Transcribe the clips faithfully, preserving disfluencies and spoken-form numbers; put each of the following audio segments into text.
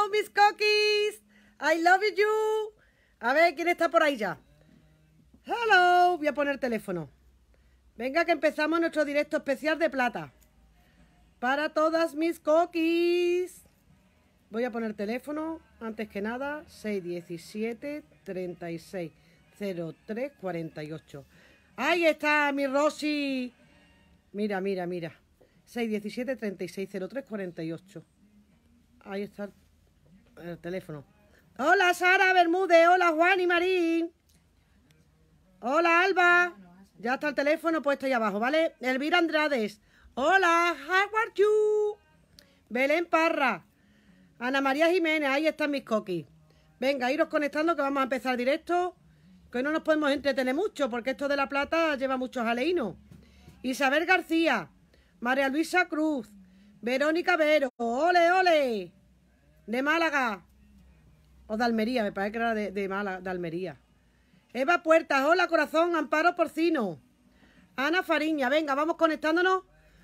Hello, mis cookies. I love you. A ver, ¿quién está por ahí ya? Hello. Voy a poner teléfono. Venga, que empezamos nuestro directo especial de plata. Para todas mis cookies. Voy a poner teléfono, antes que nada, seis diecisiete treinta y seis cero tres cuarenta y ocho. Ahí está mi Rosy. Mira, mira, mira. seis diecisiete treinta y seis cero tres cuarenta y ocho. Ahí está el, el teléfono. Hola Sara Bermúdez, hola Juan y Marín. Hola Alba. Ya está el teléfono puesto ahí abajo, ¿vale? Elvira Andrades. Hola, how are you? Belén Parra. Ana María Jiménez, ahí están mis cookies. Venga, iros conectando que vamos a empezar directo. Que no nos podemos entretener mucho porque esto de la plata lleva muchos aleinos. Isabel García. María Luisa Cruz. Verónica Vero. Ole, ole. De Málaga. O de Almería, me parece que era de, de Málaga, de Almería. Eva Puertas. Hola, corazón. Amparo Porcino. Ana Fariña. Venga, vamos conectándonos.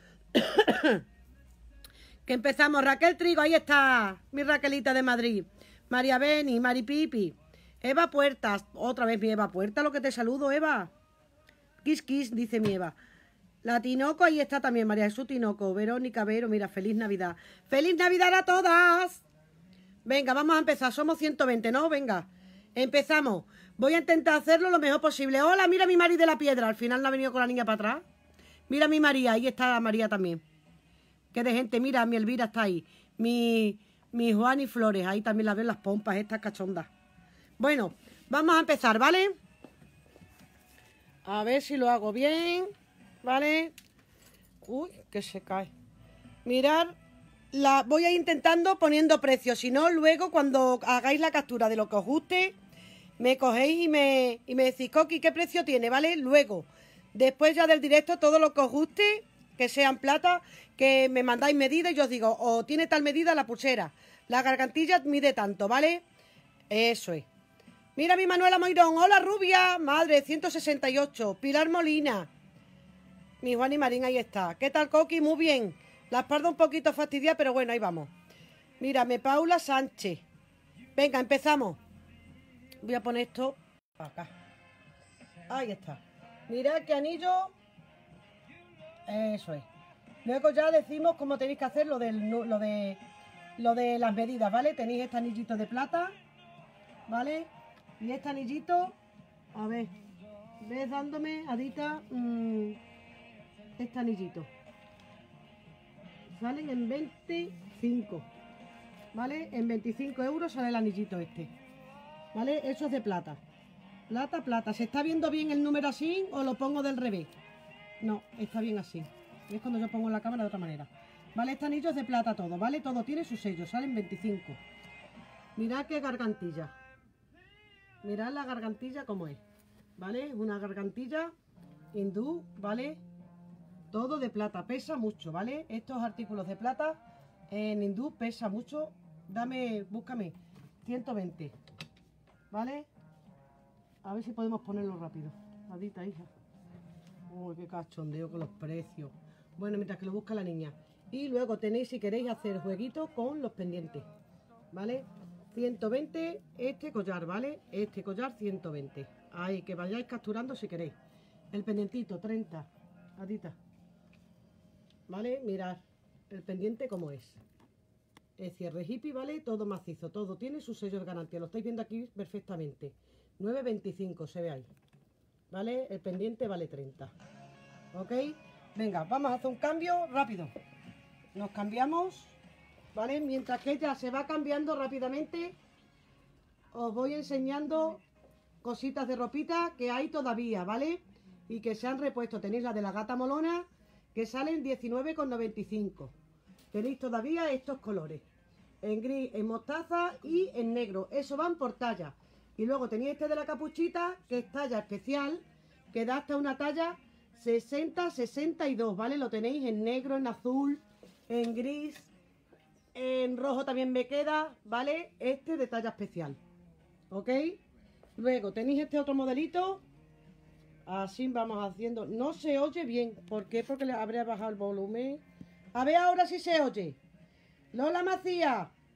Que empezamos. Raquel Trigo, ahí está mi Raquelita de Madrid. María Beni, Mari Pipi. Eva Puertas, otra vez mi Eva Puertas, lo que te saludo, Eva. Kiss Kiss, dice mi Eva. La Tinoco, ahí está también, María Jesús Tinoco. Verónica Vero, mira, feliz Navidad. ¡Feliz Navidad a todas! Venga, vamos a empezar, somos ciento veinte, ¿no? Venga, empezamos. Voy a intentar hacerlo lo mejor posible. Hola, mira mi Mari de la Piedra, al final no ha venido con la niña para atrás. Mira mi María, ahí está María también. Qué de gente, mira, mi Elvira está ahí. Mi, mi Juan y Flores, ahí también la ven las pompas, estas cachondas. Bueno, vamos a empezar, ¿vale? A ver si lo hago bien, ¿vale? Uy, que se cae. Mirad, la, voy a ir intentando poniendo precios. Si no, luego cuando hagáis la captura de lo que os guste, me cogéis y me, y me decís, Coqui, ¿qué precio tiene? ¿Vale? Luego, después ya del directo, todo lo que os guste, que sean plata, que me mandáis medidas y yo os digo, o tiene tal medida la pulsera, la gargantilla mide tanto, ¿vale? Eso es. Mira mi Manuela Moirón, hola rubia, madre, ciento sesenta y ocho, Pilar Molina, mi Juan y Marín, ahí está. ¿Qué tal, Coqui? Muy bien, la espalda un poquito fastidiada, pero bueno, ahí vamos. Mírame, Paula Sánchez. Venga, empezamos. Voy a poner esto acá. Ahí está. Mirad qué anillo. Eso es. Luego ya decimos cómo tenéis que hacer lo, del, lo, de, lo de las medidas, ¿vale? Tenéis este anillito de plata, ¿vale? Y este anillito, a ver, ves dándome, Adita, mmm, este anillito. Salen en veinticinco, ¿vale? En veinticinco euros sale el anillito este, ¿vale? Eso es de plata. Plata, plata. ¿Se está viendo bien el número así o lo pongo del revés? No, está bien así. Es cuando yo pongo la cámara de otra manera. Vale, este anillo es de plata todo, ¿vale? Todo tiene su sello, salen veinticinco. Mirad qué gargantilla. Mirad la gargantilla como es, ¿vale? Es una gargantilla hindú, ¿vale? Todo de plata, pesa mucho, ¿vale? Estos artículos de plata en hindú pesa mucho. Dame, búscame, ciento veinte, ¿vale? A ver si podemos ponerlo rápido. Adita, hija. Uy, qué cachondeo con los precios. Bueno, mientras que lo busca la niña. Y luego tenéis, si queréis, hacer jueguitos con los pendientes, ¿vale? ciento veinte este collar, ¿vale? Este collar ciento veinte. Ahí, que vayáis capturando si queréis. El pendientito, treinta. Adita. ¿Vale? Mirad el pendiente como es. El cierre hippie, ¿vale? Todo macizo, todo tiene su sello de garantía. Lo estáis viendo aquí perfectamente. nueve veinticinco se ve ahí. ¿Vale? El pendiente vale treinta. ¿Ok? Venga, vamos a hacer un cambio rápido. Nos cambiamos, ¿vale? Mientras que ella se va cambiando rápidamente, os voy enseñando cositas de ropita que hay todavía, ¿vale? Y que se han repuesto. Tenéis la de la gata molona, que salen diecinueve con noventa y cinco. Tenéis todavía estos colores. En gris, en mostaza y en negro. Eso van por talla. Y luego tenéis este de la capuchita, que es talla especial, que da hasta una talla sesenta sesenta y dos, ¿vale? Lo tenéis en negro, en azul, en gris, en rojo también me queda, ¿vale? Este de talla especial, ¿ok? Luego tenéis este otro modelito, así vamos haciendo. No se oye bien, ¿por qué? Porque le habría bajado el volumen. A ver ahora si se oye. Lola Macías,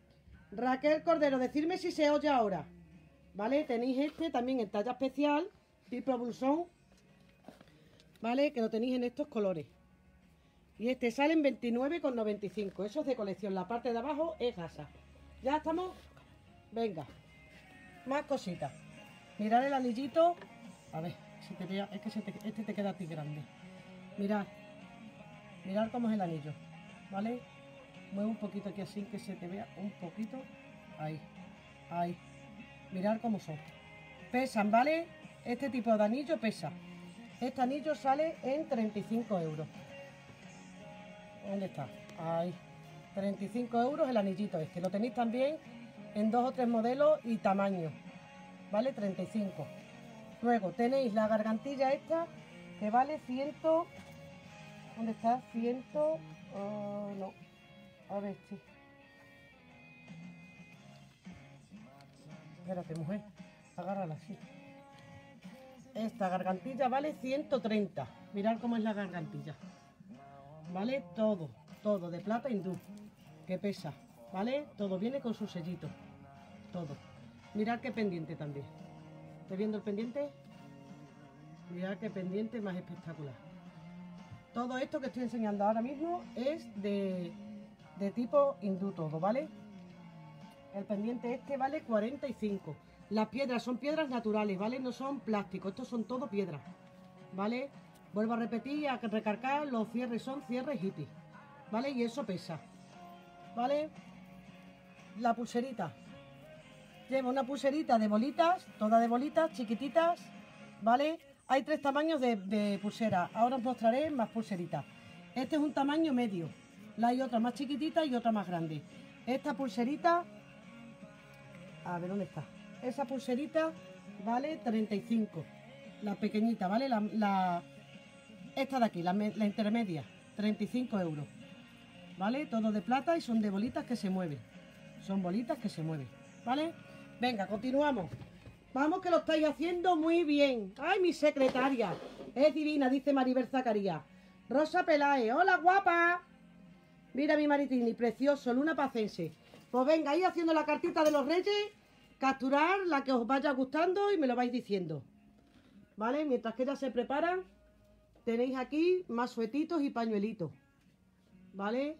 Raquel Cordero, decirme si se oye ahora. ¿Vale? Tenéis este también en talla especial, tipo blusón. ¿Vale? Que lo tenéis en estos colores. Y este sale en veintinueve con noventa y cinco. Eso es de colección. La parte de abajo es gasa. Ya estamos. Venga. Más cositas. Mirad el anillito. A ver, si te vea, es que se te, este te queda a ti grande. Mirad. Mirad cómo es el anillo. ¿Vale? Mueve un poquito aquí así que se te vea un poquito. Ahí. Ahí. Mirad cómo son. Pesan, ¿vale? Este tipo de anillo pesa. Este anillo sale en treinta y cinco euros. ¿Dónde está? Ahí. treinta y cinco euros el anillito este. Lo tenéis también en dos o tres modelos y tamaños. ¿Vale? treinta y cinco. Luego tenéis la gargantilla esta que vale cien. ¿Dónde está? cien. Oh, no. A ver, sí. Espérate, mujer. Agárrala así. Esta gargantilla vale ciento treinta. Mirad cómo es la gargantilla. ¿Vale? Todo, todo de plata hindú. Que pesa. ¿Vale? Todo viene con su sellito. Todo. Mirad qué pendiente también. ¿Estás viendo el pendiente? Mirad qué pendiente más espectacular. Todo esto que estoy enseñando ahora mismo es de, de tipo hindú todo, ¿vale? El pendiente este vale cuarenta y cinco. Las piedras son piedras naturales, ¿vale? No son plásticos, estos son todo piedras, ¿vale? Vuelvo a repetir, a recargar, los cierres son cierres hippie, ¿vale? Y eso pesa, ¿vale? La pulserita. Lleva una pulserita de bolitas, toda de bolitas, chiquititas, ¿vale? Hay tres tamaños de, de pulsera. Ahora os mostraré más pulseritas. Este es un tamaño medio. La hay otra más chiquitita y otra más grande. Esta pulserita... A ver, ¿dónde está? Esa pulserita vale treinta y cinco. La pequeñita, ¿vale? La, la, esta de aquí, la, la intermedia, treinta y cinco euros. ¿Vale? Todo de plata y son de bolitas que se mueven. Son bolitas que se mueven, ¿vale? Venga, continuamos. Vamos que lo estáis haciendo muy bien. ¡Ay, mi secretaria! Es divina, dice Maribel Zacarías. Rosa Peláez, hola guapa. Mira mi Maritini, precioso, Luna Pacense. Pues venga, ahí haciendo la cartita de los reyes. Capturar la que os vaya gustando y me lo vais diciendo. ¿Vale? Mientras que ellas se preparan, tenéis aquí más suetitos y pañuelitos. ¿Vale?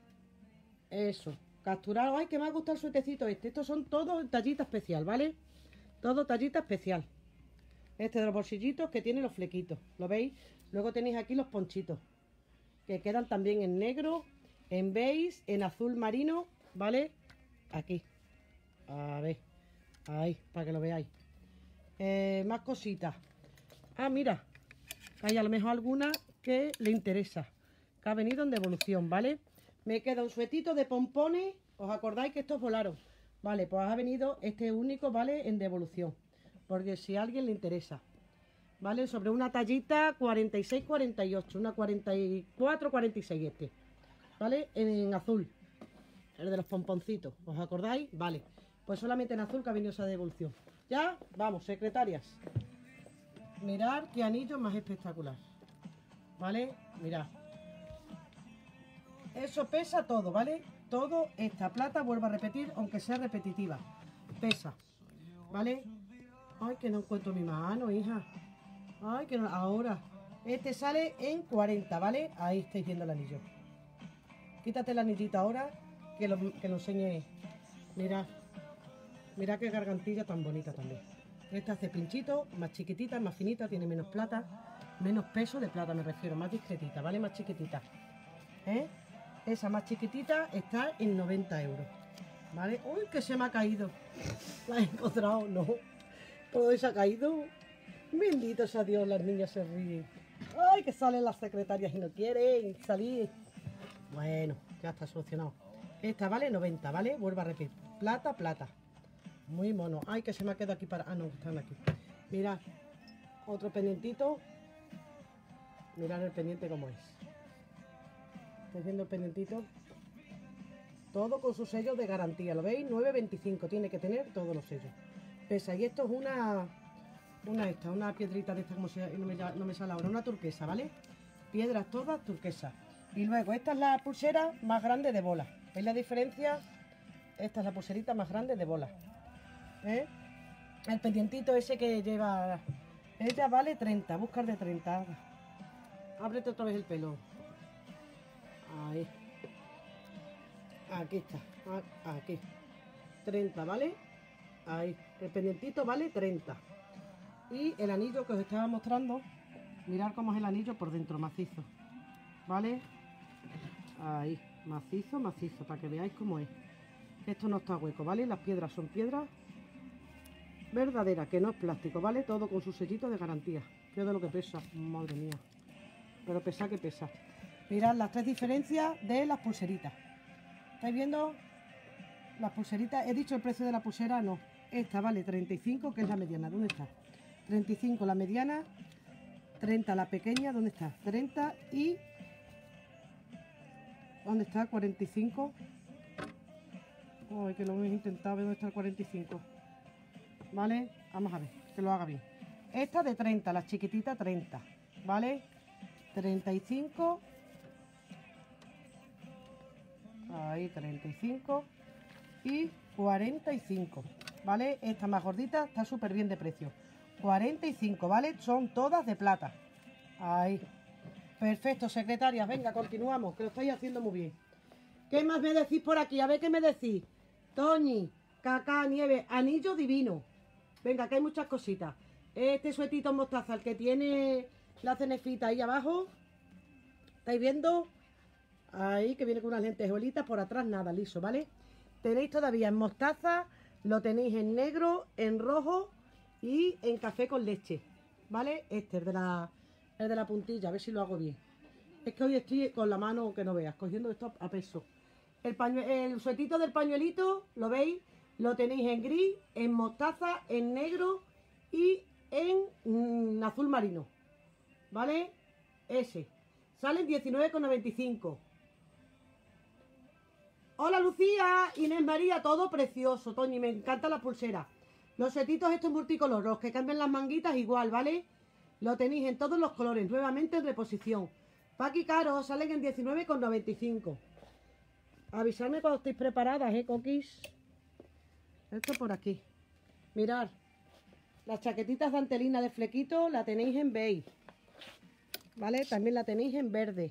Eso. Capturar. ¡Ay, que me ha gustado el suetecito este! Estos son todos tallita especial, ¿vale? Todo tallita especial. Este de los bolsillitos que tiene los flequitos. ¿Lo veis? Luego tenéis aquí los ponchitos. Que quedan también en negro, en beige, en azul marino. ¿Vale? Aquí. A ver. Ahí, para que lo veáis. Eh, más cositas. Ah, mira. Hay a lo mejor alguna que le interesa. Que ha venido en devolución, ¿vale? Me queda un suetito de pompones. ¿Os acordáis que estos volaron? Vale, pues ha venido este único, ¿vale? En devolución. Porque si a alguien le interesa. ¿Vale? Sobre una tallita cuarenta y seis cuarenta y ocho. Una cuarenta y cuatro cuarenta y seis este. ¿Vale? En, en azul. El de los pomponcitos. ¿Os acordáis? Vale. Pues solamente en azul que ha venido esa devolución. Ya, vamos, secretarias. Mirad qué anillo más espectacular. ¿Vale? Mirad. Eso pesa todo, ¿vale? Todo esta plata, vuelvo a repetir, aunque sea repetitiva. Pesa. ¿Vale? Ay, que no encuentro mi mano, hija. Ay, que no... Ahora. Este sale en cuarenta, ¿vale? Ahí estáis viendo el anillo. Quítate el anillito ahora, que lo, que lo enseñe. Mirad. Mirad qué gargantilla tan bonita también. Esta hace pinchito, más chiquitita, más finita, tiene menos plata. Menos peso de plata me refiero, más discretita, ¿vale? Más chiquitita. ¿Eh? Esa más chiquitita está en noventa euros. ¿Vale? ¡Uy, que se me ha caído! ¿La he encontrado? No. Todo eso ha caído. Bendito sea Dios, las niñas se ríen. ¡Ay, que salen las secretarias y no quieren salir! Bueno, ya está solucionado. Esta vale noventa, ¿vale? Vuelvo a repetir. Plata, plata. Muy mono. ¡Ay, que se me ha quedado aquí para... Ah, no, están aquí. Mirad. Otro pendientito. Mirad el pendiente como es. ¿Estáis viendo el pendientito? Todo con su sello de garantía. ¿Lo veis? nueve veinticinco. Tiene que tener todos los sellos. Pesa. Y esto es una... Una esta, una piedrita de esta, como se, no, me, no me sale ahora. Una turquesa, ¿vale? Piedras todas turquesas. Y luego, esta es la pulsera más grande de bola. ¿Veis la diferencia? esta es la pulserita más grande de bola. ¿Eh? El pendientito ese que lleva... Ella vale treinta, buscar de treinta. Ábrete otra vez el pelo. Ahí. Aquí está. Aquí. treinta, ¿vale? Ahí. El pendientito vale treinta. Y el anillo que os estaba mostrando, mirad cómo es el anillo por dentro, macizo. ¿Vale? Ahí. Macizo, macizo, para que veáis cómo es. Esto no está hueco, ¿vale? Las piedras son piedras verdaderas, que no es plástico, ¿vale? Todo con su sellito de garantía. Fíjate lo que pesa, madre mía. Pero pesa que pesa. Mirad las tres diferencias de las pulseritas. ¿Estáis viendo? Las pulseritas, he dicho el precio de la pulsera, no. Esta vale treinta y cinco, que es la mediana. ¿Dónde está? treinta y cinco la mediana, treinta la pequeña, ¿dónde está? treinta y... ¿Dónde está? cuarenta y cinco. Ay, que lo hemos intentado, ¿dónde está el cuarenta y cinco? ¿Vale? Vamos a ver, que lo haga bien. Esta de treinta, la chiquitita treinta, ¿vale? treinta y cinco. Ahí, treinta y cinco. Y cuarenta y cinco, ¿vale? Esta más gordita está súper bien de precio. cuarenta y cinco, ¿vale? Son todas de plata. Ahí. Perfecto, secretarias. Venga, continuamos, que lo estáis haciendo muy bien. ¿Qué más me decís por aquí? A ver qué me decís. Toñi, Cacá, Nieve, anillo divino. Venga, que hay muchas cositas. Este suetito mostaza, el que tiene la cenefita ahí abajo. ¿Estáis viendo? Ahí, que viene con unas lentejuelitas. Por atrás nada, liso, ¿vale? Tenéis todavía en mostaza, lo tenéis en negro, en rojo y en café con leche, ¿vale? Este es de la, el de la puntilla, a ver si lo hago bien. Es que hoy estoy con la mano que no veas, cogiendo esto a peso. El, el suetito del pañuelito, ¿lo veis? Lo tenéis en gris, en mostaza, en negro y en mmm, azul marino, ¿vale? Ese. Salen diecinueve con noventa y cinco. Hola Lucía, Inés María, todo precioso, Toñi, me encanta la pulsera. Los setitos estos multicolor, los que cambian las manguitas igual, ¿vale? Lo tenéis en todos los colores, nuevamente en reposición. Paqui Caro, salen en diecinueve con noventa y cinco. Avisadme cuando estéis preparadas, ¿eh, coquis? Esto por aquí. Mirad, las chaquetitas de antelina de flequito la tenéis en beige, ¿vale? También la tenéis en verde.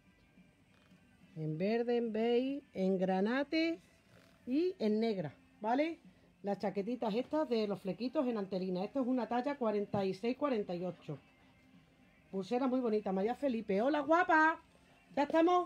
En verde, en beige, en granate y en negra, ¿vale? Las chaquetitas estas de los flequitos en antelina. Esto es una talla cuarenta y seis cuarenta y ocho. Pulsera muy bonita. María Felipe. Hola, guapa. ¿Ya estamos?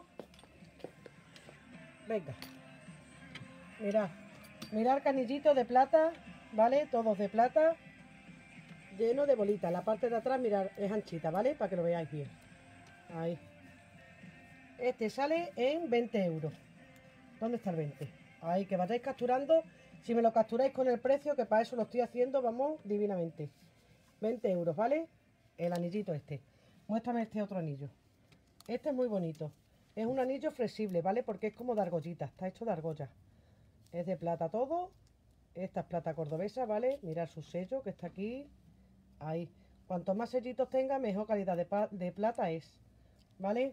Venga. Mirad. Mirad canillitos de plata, ¿vale? Todos de plata. Lleno de bolitas. La parte de atrás, mirad, es anchita, ¿vale? Para que lo veáis bien. Ahí. Este sale en veinte euros. ¿Dónde está el veinte? Ahí, que vayáis capturando. Si me lo capturáis con el precio, que para eso lo estoy haciendo, vamos, divinamente. veinte euros, ¿vale? El anillito este. Muéstrame este otro anillo. Este es muy bonito. Es un anillo flexible, ¿vale? Porque es como de argollita. Está hecho de argolla. Es de plata todo. Esta es plata cordobesa, ¿vale? Mirad su sello que está aquí. Ahí. Cuanto más sellitos tenga, mejor calidad de, de plata es. ¿Vale?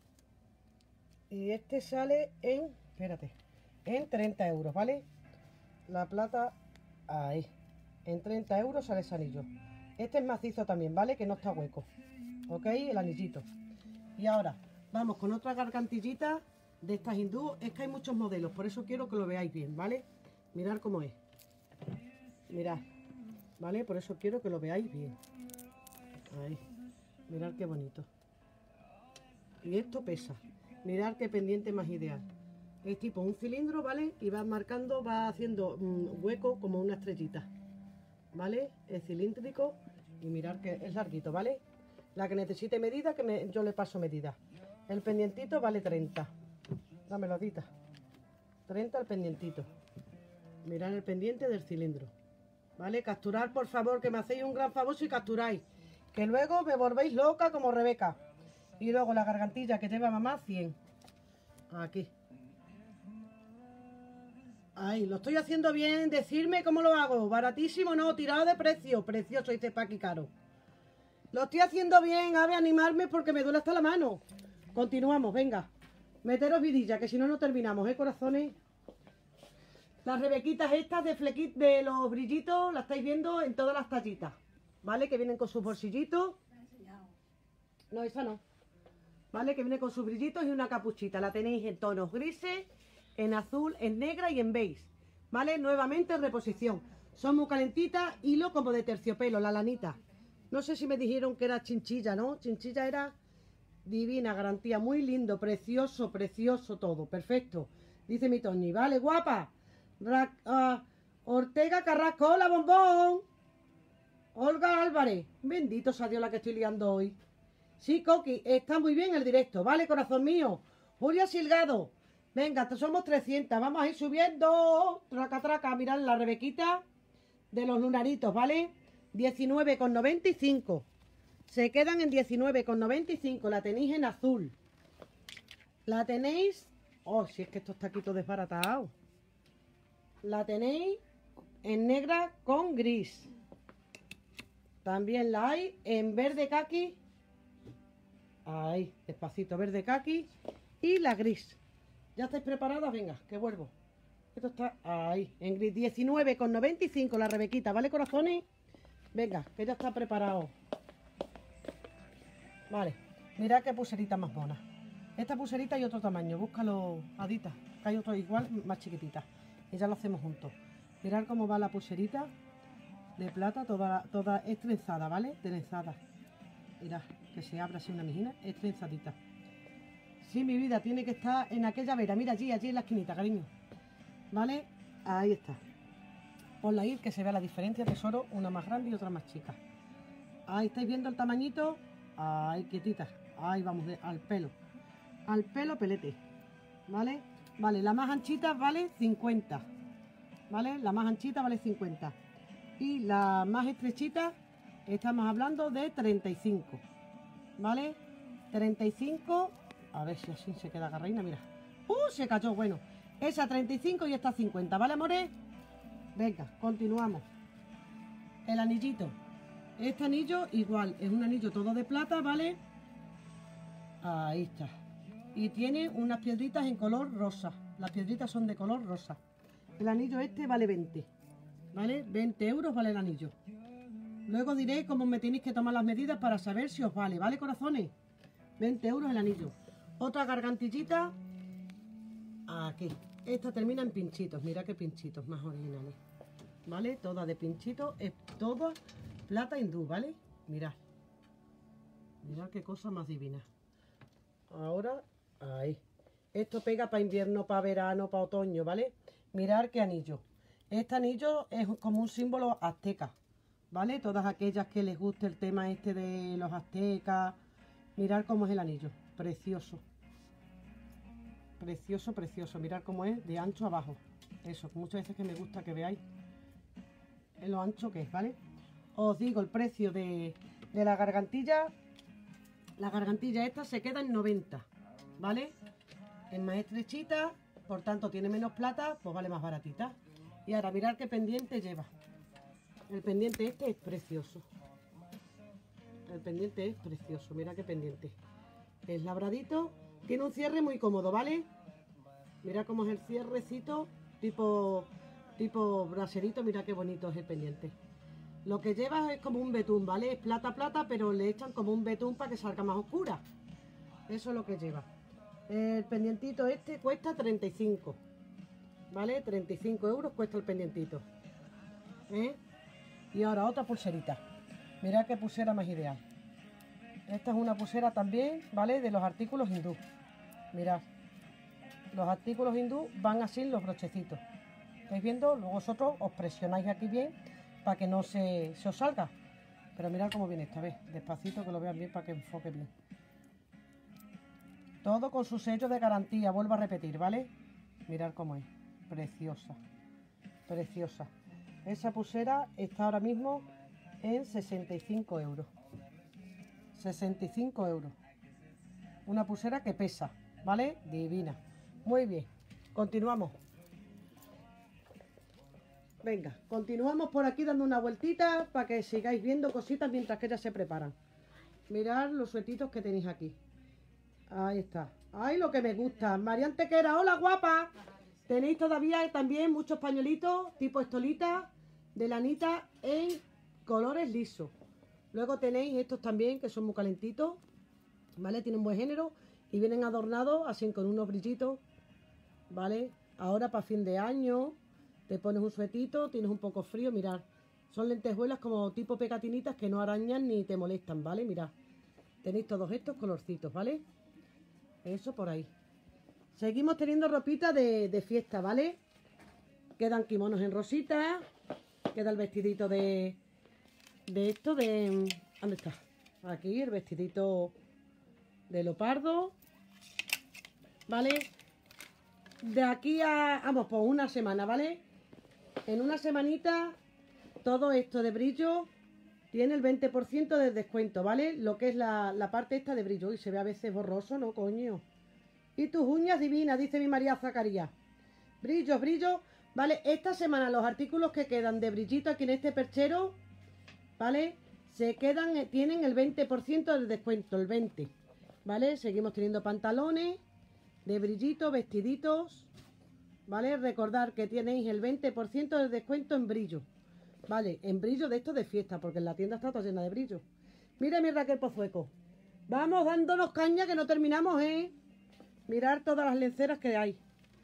Y este sale en... Espérate. En treinta euros, ¿vale? La plata... Ahí. En treinta euros sale ese anillo. Este es macizo también, ¿vale? Que no está hueco. ¿Ok? El anillito. Y ahora, vamos con otra gargantillita de estas hindú. Es que hay muchos modelos, por eso quiero que lo veáis bien, ¿vale? Mirad cómo es. Mirad. ¿Vale? Por eso quiero que lo veáis bien. Ahí. Mirad qué bonito. Y esto pesa. Mirad qué pendiente más ideal. Es tipo un cilindro, ¿vale? Y va marcando, va haciendo un hueco como una estrellita. ¿Vale? Es cilíndrico y mirad que es larguito, ¿vale? La que necesite medida, que me, yo le paso medida. El pendientito vale treinta. Dámelo, Dita. treinta el pendientito. Mirad el pendiente del cilindro. ¿Vale? Capturar, por favor, que me hacéis un gran favor si capturáis. Que luego me volvéis loca como Rebeca. Y luego la gargantilla que lleva mamá, cien. Aquí. Ahí, lo estoy haciendo bien. Decirme cómo lo hago. Baratísimo, no, tirado de precio. Precioso, dice Paqui Caro. Lo estoy haciendo bien. A ver, animarme porque me duele hasta la mano. Continuamos, venga. Meteros vidilla, que si no, no terminamos, ¿eh, corazones? Las rebequitas estas de flequit de los brillitos, las estáis viendo en todas las tallitas, ¿vale? Que vienen con sus bolsillitos. No, esa no. ¿Vale? Que viene con sus brillitos y una capuchita. La tenéis en tonos grises, en azul, en negra y en beige. ¿Vale? Nuevamente en reposición. Son muy calentitas, hilo como de terciopelo, la lanita. No sé si me dijeron que era chinchilla, ¿no? Chinchilla era divina, garantía, muy lindo, precioso, precioso todo, perfecto. Dice mi Toñi, vale, guapa. Ra uh, Ortega Carrasco, hola, bombón. Olga Álvarez, bendito sea Dios la que estoy liando hoy. Sí, Coqui, está muy bien el directo, vale, corazón mío. Julia Silgado, venga, somos trescientas, vamos a ir subiendo. Traca, traca, mirad la rebequita de los lunaritos, ¿vale? diecinueve con noventa y cinco. Se quedan en diecinueve con noventa y cinco. La tenéis en azul. La tenéis... Oh, si es que esto está aquí todo desbaratado. La tenéis en negra con gris. También la hay en verde caqui. Ahí, despacito, verde caqui. Y la gris. ¿Ya estáis preparadas? Venga, que vuelvo. Esto está ahí, en gris. diecinueve con noventa y cinco la rebequita, ¿vale, corazones? Venga, que ya está preparado. Vale, mirad qué pulserita más mona. Esta pulserita y otro tamaño, búscalo, Adita, que hay otro igual, más chiquitita. Y ya lo hacemos juntos. Mirad cómo va la pulserita de plata, toda, toda es trenzada, ¿vale? Trenzada. Mirad, que se abra así una mijina, es trenzadita. Sí, mi vida, tiene que estar en aquella vera. Mira allí, allí en la esquinita, cariño. ¿Vale? Ahí está. Ponla ahí, que se vea la diferencia, tesoro, una más grande y otra más chica. Ahí estáis viendo el tamañito. Ahí, quietita. Ahí vamos, de, al pelo. Al pelo, pelete. ¿Vale? Vale, la más anchita vale cincuenta. ¿Vale? La más anchita vale cincuenta. Y la más estrechita, estamos hablando de treinta y cinco. ¿Vale? treinta y cinco. A ver si así se queda agarradina, mira. ¡Uh! Se cayó, bueno. Esa treinta y cinco y esta cincuenta, ¿vale, amores? Venga, continuamos. El anillito. Este anillo igual, es un anillo todo de plata, ¿vale? Ahí está. Y tiene unas piedritas en color rosa. Las piedritas son de color rosa. El anillo este vale veinte. ¿Vale? veinte euros vale el anillo. Luego diré cómo me tenéis que tomar las medidas para saber si os vale, ¿vale, corazones? veinte euros el anillo. Otra gargantillita. Aquí. Esta termina en pinchitos. Mira qué pinchitos más originales. ¿Vale? Toda de pinchitos. Es toda plata hindú, ¿vale? Mirad. Mirad qué cosa más divina. Ahora, ahí. Esto pega para invierno, para verano, para otoño, ¿vale? Mirad qué anillo. Este anillo es como un símbolo azteca, ¿vale? Todas aquellas que les guste el tema este de los aztecas. Mirad cómo es el anillo. Precioso. Precioso, precioso. Mirad cómo es de ancho abajo. Eso, muchas veces que me gusta que veáis lo ancho que es, ¿vale? Os digo el precio de, de la gargantilla. La gargantilla esta se queda en noventa, ¿vale? Es más estrechita, por tanto tiene menos plata, pues vale más baratita. Y ahora mirad qué pendiente lleva. El pendiente este es precioso. El pendiente es precioso, mira qué pendiente. Es labradito. Tiene un cierre muy cómodo, ¿vale? Mira cómo es el cierrecito, tipo, tipo braserito, mira qué bonito es el pendiente. Lo que lleva es como un betún, ¿vale? Es plata, plata, pero le echan como un betún para que salga más oscura. Eso es lo que lleva. El pendientito este cuesta treinta y cinco, ¿vale? treinta y cinco euros cuesta el pendientito. ¿Eh? Y ahora otra pulserita. Mirad qué pulsera más ideal. Esta es una pulsera también, ¿vale? De los artículos hindú. Mirad. Los artículos hindú van así los brochecitos. ¿Estáis viendo? Luego vosotros os presionáis aquí bien para que no se, se os salga. Pero mirad cómo viene esta vez. Despacito, que lo vean bien para que enfoque bien. Todo con su sello de garantía. Vuelvo a repetir, ¿vale? Mirad cómo es. Preciosa. Preciosa. Esa pulsera está ahora mismo en sesenta y cinco euros. sesenta y cinco euros. Una pulsera que pesa, ¿vale? Divina. Muy bien. Continuamos. Venga, continuamos por aquí dando una vueltita para que sigáis viendo cositas mientras que ellas se preparan. Mirad los suetitos que tenéis aquí. Ahí está. ¡Ay, lo que me gusta! María Antequera, hola guapa. Tenéis todavía también muchos pañuelitos tipo estolita de lanita en colores lisos. Luego tenéis estos también que son muy calentitos, ¿vale? Tienen buen género y vienen adornados así con unos brillitos, ¿vale? Ahora para fin de año te pones un suetito, tienes un poco frío, mirad. Son lentejuelas como tipo pegatinitas que no arañan ni te molestan, ¿vale? Mirad. Tenéis todos estos colorcitos, ¿vale? Eso por ahí. Seguimos teniendo ropita de, de fiesta, ¿vale? Quedan kimonos en rosita. Queda el vestidito de... De esto, de... ¿Dónde está? Aquí, el vestidito de leopardo. ¿Vale? De aquí a... Vamos, por una semana, ¿vale? En una semanita, todo esto de brillo tiene el veinte por ciento de descuento, ¿vale? Lo que es la, la parte esta de brillo. Y se ve a veces borroso, ¿no, coño? Y tus uñas divinas, dice mi María Zacarías. Brillos, brillos. Vale, esta semana los artículos que quedan de brillito aquí en este perchero, ¿vale? Se quedan, tienen el veinte por ciento de descuento, el veinte por ciento. ¿Vale? Seguimos teniendo pantalones de brillito, vestiditos. ¿Vale? Recordar que tenéis el veinte por ciento de descuento en brillo. ¿Vale? En brillo de esto de fiesta, porque en la tienda está toda llena de brillo. Mira mi Raquel Pozueco. Vamos dándonos caña que no terminamos, ¿eh? Mirar todas las lenceras que hay.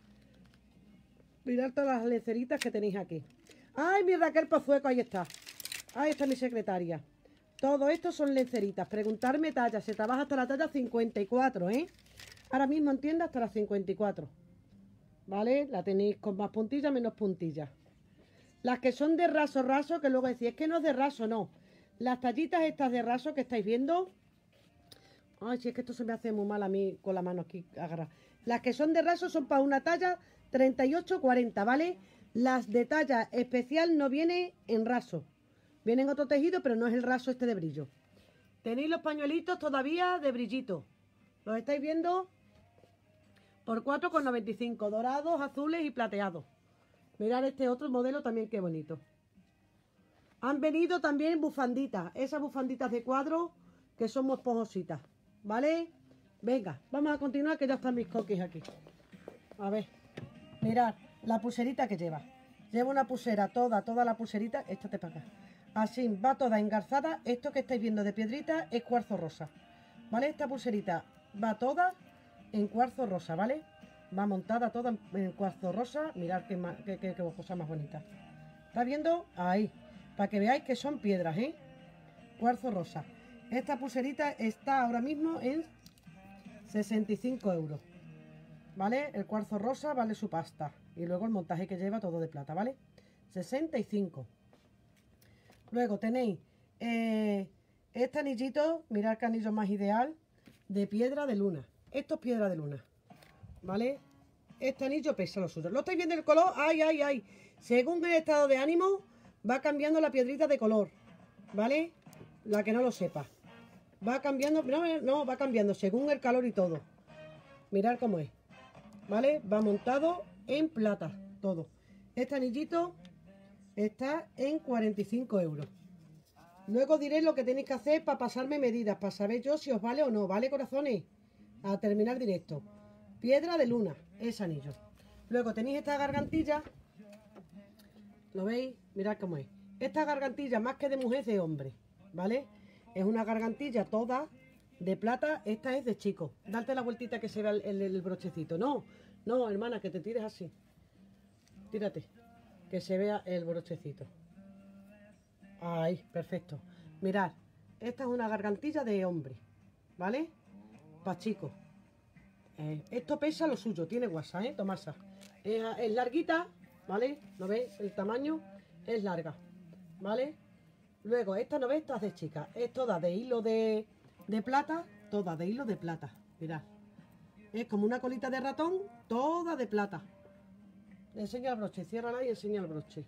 Mirar todas las lenceritas que tenéis aquí. ¡Ay, mi Raquel Pozueco! Ahí está. Ahí está mi secretaria. Todo esto son lenceritas. Preguntarme talla. Se trabaja hasta la talla cincuenta y cuatro, ¿eh? Ahora mismo en tienda hasta la cincuenta y cuatro. ¿Vale? La tenéis con más puntillas, menos puntillas. Las que son de raso, raso, que luego decís, es que no es de raso, no. Las tallitas estas de raso que estáis viendo... Ay, si es que esto se me hace muy mal a mí con la mano aquí agarrar. Las que son de raso son para una talla treinta y ocho cuarenta, ¿vale? Las de talla especial no vienen en raso. Vienen otro tejido, pero no es el raso este de brillo. Tenéis los pañuelitos todavía de brillito. Los estáis viendo por cuatro con noventa y cinco. Dorados, azules y plateados. Mirad este otro modelo también, qué bonito. Han venido también bufanditas. Esas bufanditas de cuadro que son muy esponjositas. ¿Vale? Venga, vamos a continuar que ya están mis coquis aquí. A ver, mirad la pulserita que lleva. Lleva una pulsera, toda, toda la pulserita. Échate para acá. Así, va toda engarzada. Esto que estáis viendo de piedrita es cuarzo rosa. ¿Vale? Esta pulserita va toda en cuarzo rosa, ¿vale? Va montada toda en cuarzo rosa. Mirad qué, qué, qué, qué cosa más bonita. ¿Está viendo? Ahí. Para que veáis que son piedras, ¿eh? Cuarzo rosa. Esta pulserita está ahora mismo en sesenta y cinco euros. ¿Vale? El cuarzo rosa vale su pasta. Y luego el montaje que lleva todo de plata, ¿vale? sesenta y cinco. Luego tenéis eh, este anillito. Mirad qué anillo más ideal. De piedra de luna. Esto es piedra de luna. ¿Vale? Este anillo pesa lo suyo. ¿Lo estáis viendo el color? ¡Ay, ay, ay! Según el estado de ánimo, va cambiando la piedrita de color. ¿Vale? La que no lo sepa. Va cambiando, no, no, va cambiando según el calor y todo. Mirad cómo es. ¿Vale? Va montado en plata, todo. Este anillito está en cuarenta y cinco euros. Luego diréis lo que tenéis que hacer para pasarme medidas, para saber yo si os vale o no. ¿Vale, corazones? A terminar directo. Piedra de luna, ese anillo. Luego tenéis esta gargantilla. ¿Lo veis? Mirad cómo es. Esta gargantilla, más que de mujer, es de hombre. ¿Vale? Es una gargantilla toda de plata. Esta es de chico. Darte la vueltita que se vea el, el, el brochecito. No, no, hermana, que te tires así. Tírate. Que se vea el brochecito. Ahí, perfecto. Mirad, esta es una gargantilla de hombre. ¿Vale? Para chicos. Eh, esto pesa lo suyo. Tiene guasa, ¿eh? Tomasa. Es, es larguita. ¿Vale? ¿No veis? El tamaño es larga. ¿Vale? Luego, esta no ves, esta es de chica. Es toda de hilo de, de plata. Toda de hilo de plata. Mirad. Es como una colita de ratón. Toda de plata. Enseña el broche. Ciérrala y enseña el broche.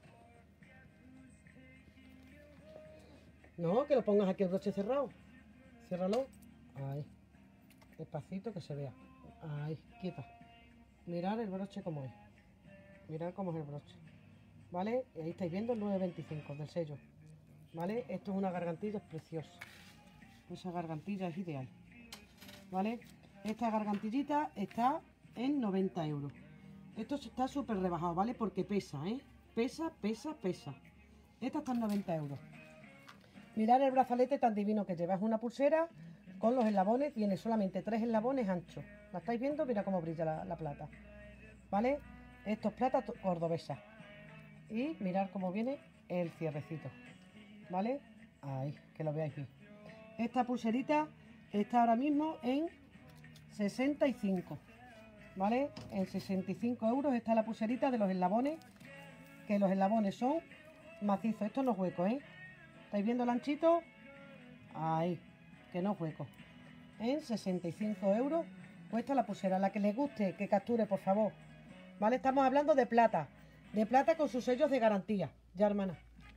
No, que lo pongas aquí el broche cerrado. Ciérralo. Ahí. Despacito que se vea. Ahí. Quieta. Mirad el broche como es. Mirad cómo es el broche. ¿Vale? Y ahí estáis viendo el nueve veinticinco del sello. ¿Vale? Esto es una gargantilla preciosa. Esa gargantilla es ideal. ¿Vale? Esta gargantillita está en noventa euros. Esto está súper rebajado, ¿vale? Porque pesa, ¿eh? Pesa, pesa, pesa. Esta está en noventa euros. Mirad el brazalete tan divino que lleva. Es una pulsera con los eslabones. Viene solamente tres eslabones anchos. ¿La estáis viendo? Mira cómo brilla la, la plata. ¿Vale? Esto es plata cordobesa. Y mirad cómo viene el cierrecito. ¿Vale? Ahí, que lo veáis bien. Esta pulserita está ahora mismo en sesenta y cinco. ¿Vale? En sesenta y cinco euros está la pulserita de los eslabones. Que los eslabones son macizos. Esto no es hueco, ¿eh? ¿Estáis viendo el anchito? Ahí, que no es hueco. En sesenta y cinco euros cuesta la pulsera. La que les guste, que capture, por favor. ¿Vale? Estamos hablando de plata. De plata con sus sellos de garantía. Ya, hermana.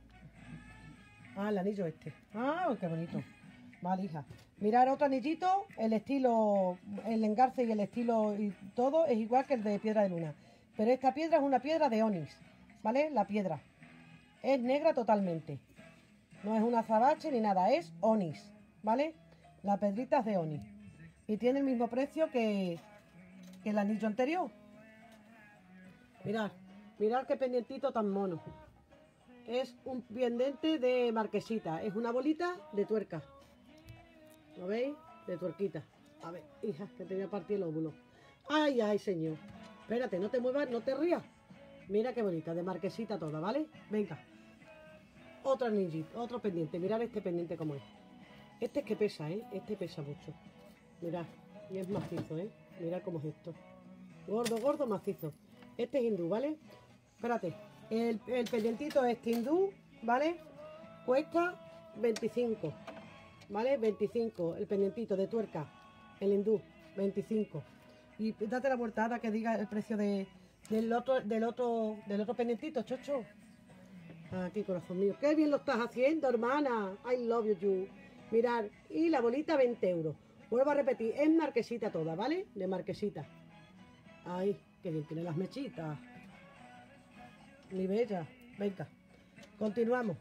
Ah, el anillo este. Ah, qué bonito. Vale, hija. Mirar otro anillito. El estilo, el engarce y el estilo y todo es igual que el de piedra de luna. Pero esta piedra es una piedra de onix. ¿Vale? La piedra. Es negra totalmente. No es un azabache ni nada, es onix, ¿vale? La pedrita es de onix. Y tiene el mismo precio que, que el anillo anterior. Mirad, mirad qué pendientito tan mono. Es un pendiente de marquesita. Es una bolita de tuerca. ¿Lo veis? De tuerquita. A ver, hija, que te voy a partir el óvulo. Ay, ay, señor. Espérate, no te muevas, no te rías. Mira qué bonita, de marquesita toda, ¿vale? Venga. Otro anillito, otro pendiente. Mirad este pendiente como es. Este es que pesa, ¿eh? Este pesa mucho. Mirad, y es macizo, ¿eh? Mirad cómo es esto. Gordo, gordo, macizo. Este es hindú, ¿vale? Espérate. El, el pendientito este hindú, ¿vale? Cuesta veinticinco. ¿Vale? veinticinco. El pendientito de tuerca. El hindú, veinticinco. Y date la vuelta que diga el precio de, del otro, del otro, del otro pendientito, chocho. Aquí, corazón mío. Qué bien lo estás haciendo, hermana. I love you, you. Mirad. Y la bolita, veinte euros. Vuelvo a repetir. Es marquesita toda, ¿vale? De marquesita. Ay, qué bien tiene las mechitas. Mi bella. Venga. Continuamos.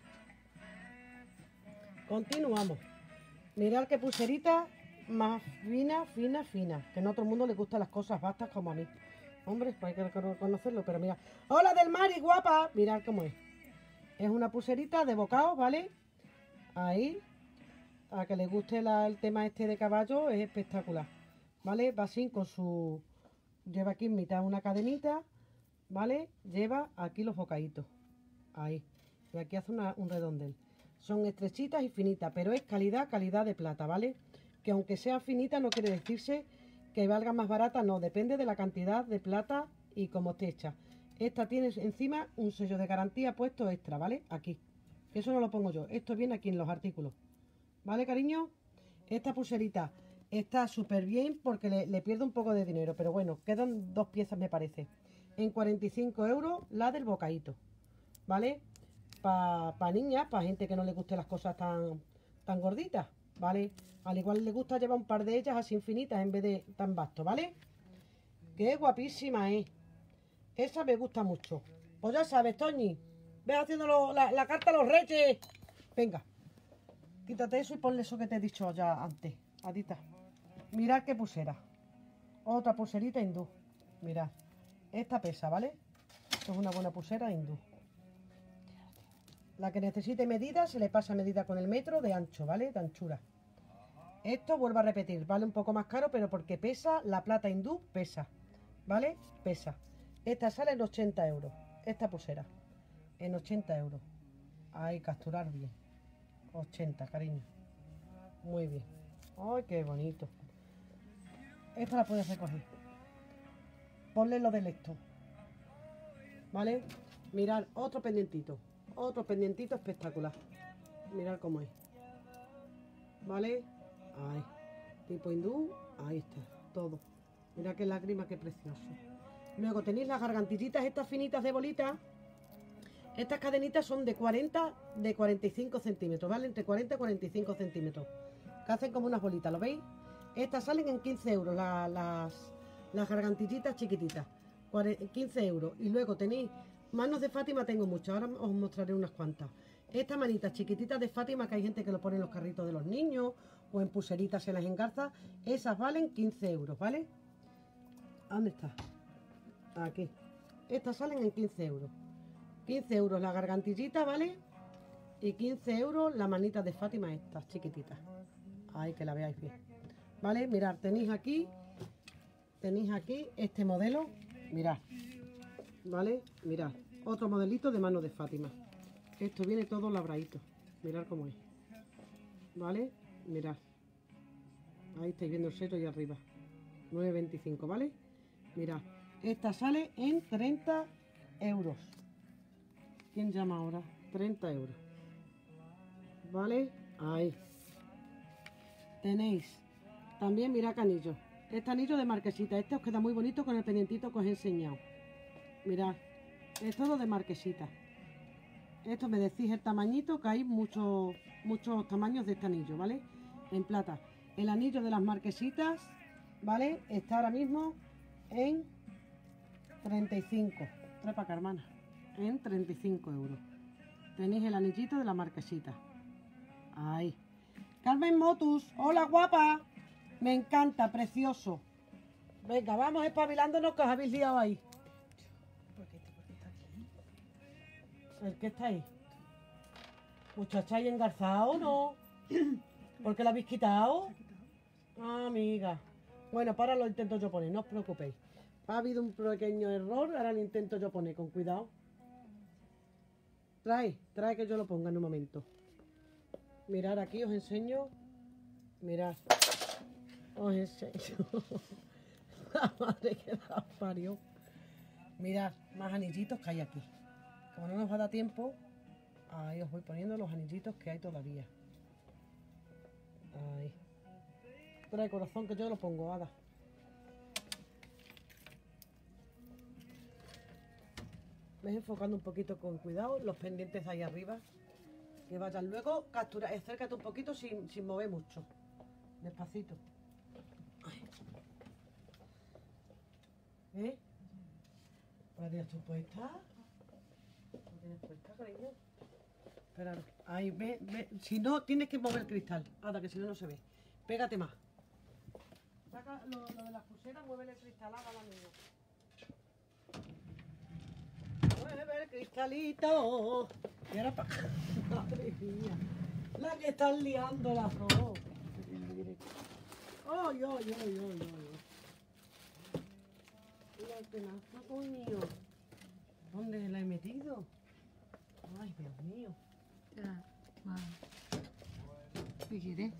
Continuamos. Mirad qué pulserita más fina, fina, fina. Que no a todo el mundo le gustan las cosas bastas como a mí. Hombre, pues hay que reconocerlo, pero mira. ¡Hola del Mari, guapa! Mirad cómo es. Es una pulserita de bocado, ¿vale? Ahí. A que le guste la, el tema este de caballo, es espectacular. ¿Vale? Va así con su... Lleva aquí en mitad una cadenita, ¿vale? Lleva aquí los bocaditos. Ahí. Y aquí hace una, un redondel. Son estrechitas y finitas, pero es calidad, calidad de plata, ¿vale? Que aunque sea finita no quiere decirse que valga más barata, no. Depende de la cantidad de plata y cómo esté hecha. Esta tiene encima un sello de garantía puesto extra, ¿vale? Aquí. Eso no lo pongo yo. Esto viene aquí en los artículos. ¿Vale, cariño? Esta pulserita está súper bien porque le, le pierdo un poco de dinero. Pero bueno, quedan dos piezas, me parece. En cuarenta y cinco euros la del bocadito. ¿Vale? Para pa niñas, para gente que no le guste las cosas tan, tan gorditas. ¿Vale? Al igual le gusta llevar un par de ellas así infinitas en vez de tan vasto, ¿vale? ¡Qué guapísima es! Esa me gusta mucho. Pues ya sabes, Toñi. Ve haciendo lo, la, la carta a los reyes. Venga. Quítate eso y ponle eso que te he dicho ya antes. Adita. Mirad qué pulsera. Otra pulserita hindú. Mirad. Esta pesa, ¿vale? Esto es una buena pulsera hindú. La que necesite medida se le pasa medida con el metro de ancho, ¿vale? De anchura. Esto, vuelvo a repetir, vale un poco más caro, pero porque pesa, la plata hindú pesa. ¿Vale? Pesa. Esta sale en ochenta euros. Esta pulsera. En ochenta euros. Ahí, capturar bien. ochenta, cariño. Muy bien. ¡Ay, qué bonito! Esta la puedes recoger. Ponle lo del esto. ¿Vale? Mirad, otro pendientito. Otro pendientito espectacular. Mirad cómo es. ¿Vale? Ahí. Tipo hindú. Ahí está. Todo. Mirad qué lágrima, qué precioso. Luego tenéis las gargantillitas estas finitas de bolitas. Estas cadenitas son de cuarenta, de cuarenta y cinco centímetros, ¿vale? Entre cuarenta y cuarenta y cinco centímetros. Que hacen como unas bolitas, ¿lo veis? Estas salen en quince euros, la, las, las gargantillitas chiquititas. quince euros. Y luego tenéis manos de Fátima, tengo muchas. Ahora os mostraré unas cuantas. Estas manitas chiquititas de Fátima, que hay gente que lo pone en los carritos de los niños o en pulseritas se las engarza. Esas valen quince euros, ¿vale? ¿Dónde está? Aquí. Estas salen en quince euros. quince euros la gargantillita, ¿vale? Y quince euros la manita de Fátima, estas chiquititas. Ahí que la veáis bien. ¿Vale? Mirad, tenéis aquí, tenéis aquí este modelo. Mirad, ¿vale? Mirad, otro modelito de mano de Fátima. Esto viene todo labradito. Mirad cómo es. ¿Vale? Mirad. Ahí estáis viendo el sello y arriba. nueve veinticinco, ¿vale? Mirad, esta sale en treinta euros. ¿Quién llama ahora? treinta euros. ¿Vale? Ahí. Tenéis también, mirad, anillo. Este anillo de marquesita. Este os queda muy bonito con el pendientito que os he enseñado. Mirad. Es todo de marquesita. Esto me decís el tamañito, que hay muchos, muchos tamaños de este anillo, ¿vale? En plata. El anillo de las marquesitas, ¿vale? Está ahora mismo en treinta y cinco. Trae para acá, hermana. En treinta y cinco euros. Tenéis el anillito de la marquesita. Ahí. Carmen Motus, hola guapa. Me encanta, precioso. Venga, vamos espabilándonos que os habéis liado ahí. ¿Por qué, por qué está aquí? ¿El qué está ahí? Muchacha, ¿y engarzado o no? ¿Por qué la habéis quitado? ¿Se ha quitado? Ah, amiga. Bueno, para lo intento yo poner, no os preocupéis. Ha habido un pequeño error, ahora lo intento yo poner, con cuidado. Trae, trae que yo lo ponga en un momento. Mirad, aquí os enseño. Mirad. Os enseño. La madre que la parió. Mirad, más anillitos que hay aquí. Como no nos va a dar tiempo, ahí os voy poniendo los anillitos que hay todavía. Ahí. Trae, corazón, que yo lo pongo, Ada. Ves enfocando un poquito con cuidado los pendientes de ahí arriba. Que vayan luego, captura, acércate un poquito sin, sin mover mucho. Despacito. Ay. ¿Eh? ¿La tienes tú puesta? ¿La tienes puesta, cariño? Espera, ahí, ve, ve. Si no, tienes que mover el cristal. Ada, que si no, no se ve. Pégate más. Saca lo, lo de las pulseras, mueve el cristal, Ada, la niña. Mueve el cristalito. Y ahora para... Madre mía. La que están liando las dos. ¡Ay, ay, ay, ay, ay! La tenaza, coño. ¿Dónde la he metido? Ay, Dios mío. Ya, va. ¿Qué quieres?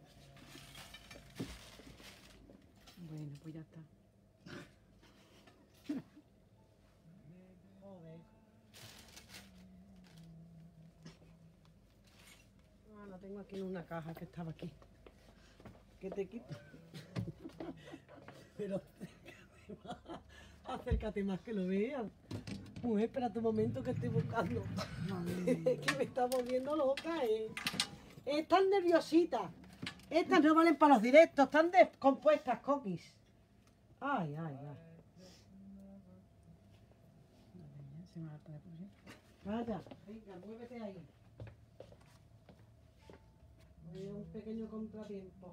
Bueno, pues ya está. Joder. Ah, la tengo aquí en una caja que estaba aquí. ¿Qué te quito? Pero acércate más, acércate más que lo vean. Mujer, espérate un momento que estoy buscando. Es que me está volviendo loca, ¿eh? Están nerviositas. Estas no valen para los directos, están descompuestas, coquis. Ay, ay, ay. Se me va a poner por ahí. Vaya, venga, muévete ahí. Hay un pequeño contratiempo.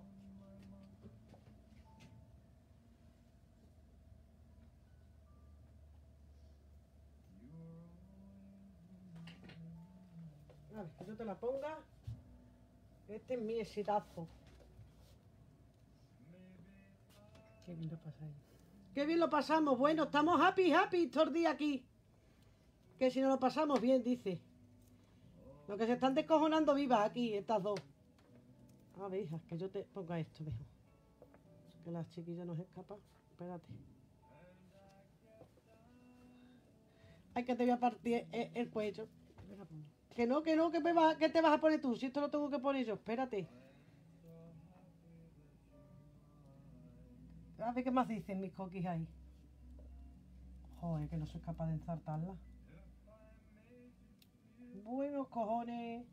A ver, que yo te la ponga. Este es mi exitazo. Qué bien lo pasáis. Qué bien lo pasamos. Bueno, estamos happy, happy todo el día aquí. Que si no lo pasamos bien, dice. Lo que se están descojonando vivas aquí, estas dos. A ver, hija, que yo te ponga esto, viejo. Que las chiquillas no se escapan. Espérate. Ay, que te voy a partir el, el cuello. Me la pongo. Que no, que no, que, me va, que te vas a poner tú. Si esto lo tengo que poner yo, espérate. A ver qué más dicen mis coquis ahí. Joder, que no soy capaz de ensartarla. Buenos cojones.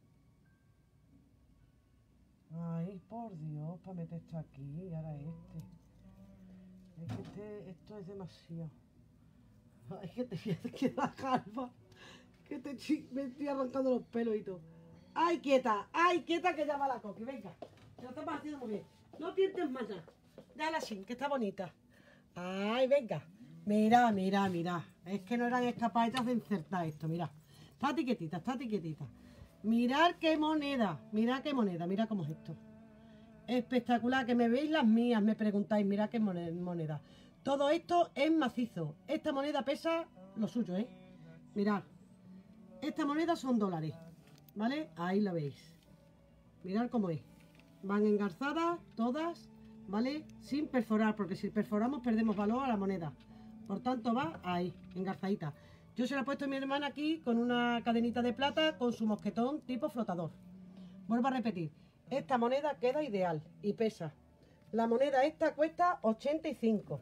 Ay, por Dios, para meter esto aquí y ahora este. Es que este, esto es demasiado. Ay, que te voy a quedar calva. Que te chi- me estoy arrancando los pelos y todo. ¡Ay, quieta! ¡Ay, quieta que ya va la coqui! Venga, te lo estamos haciendo muy bien. No tientes más nada. Dale así, que está bonita. ¡Ay, venga! Mira, mira, mira. Es que no eran capaces de insertar esto, mira. Está tiquetita, está tiquetita. Mirad qué moneda, mirad qué moneda, mira cómo es esto. Espectacular, que me veis las mías, me preguntáis, mira qué moneda. Todo esto es macizo. Esta moneda pesa lo suyo, ¿eh? Mirad. Esta moneda son dólares, ¿vale? Ahí la veis. Mirad cómo es. Van engarzadas todas, ¿vale? Sin perforar, porque si perforamos perdemos valor a la moneda. Por tanto va ahí, engarzadita. Yo se la he puesto a mi hermana aquí con una cadenita de plata con su mosquetón tipo flotador. Vuelvo a repetir, esta moneda queda ideal y pesa. La moneda esta cuesta ochenta y cinco.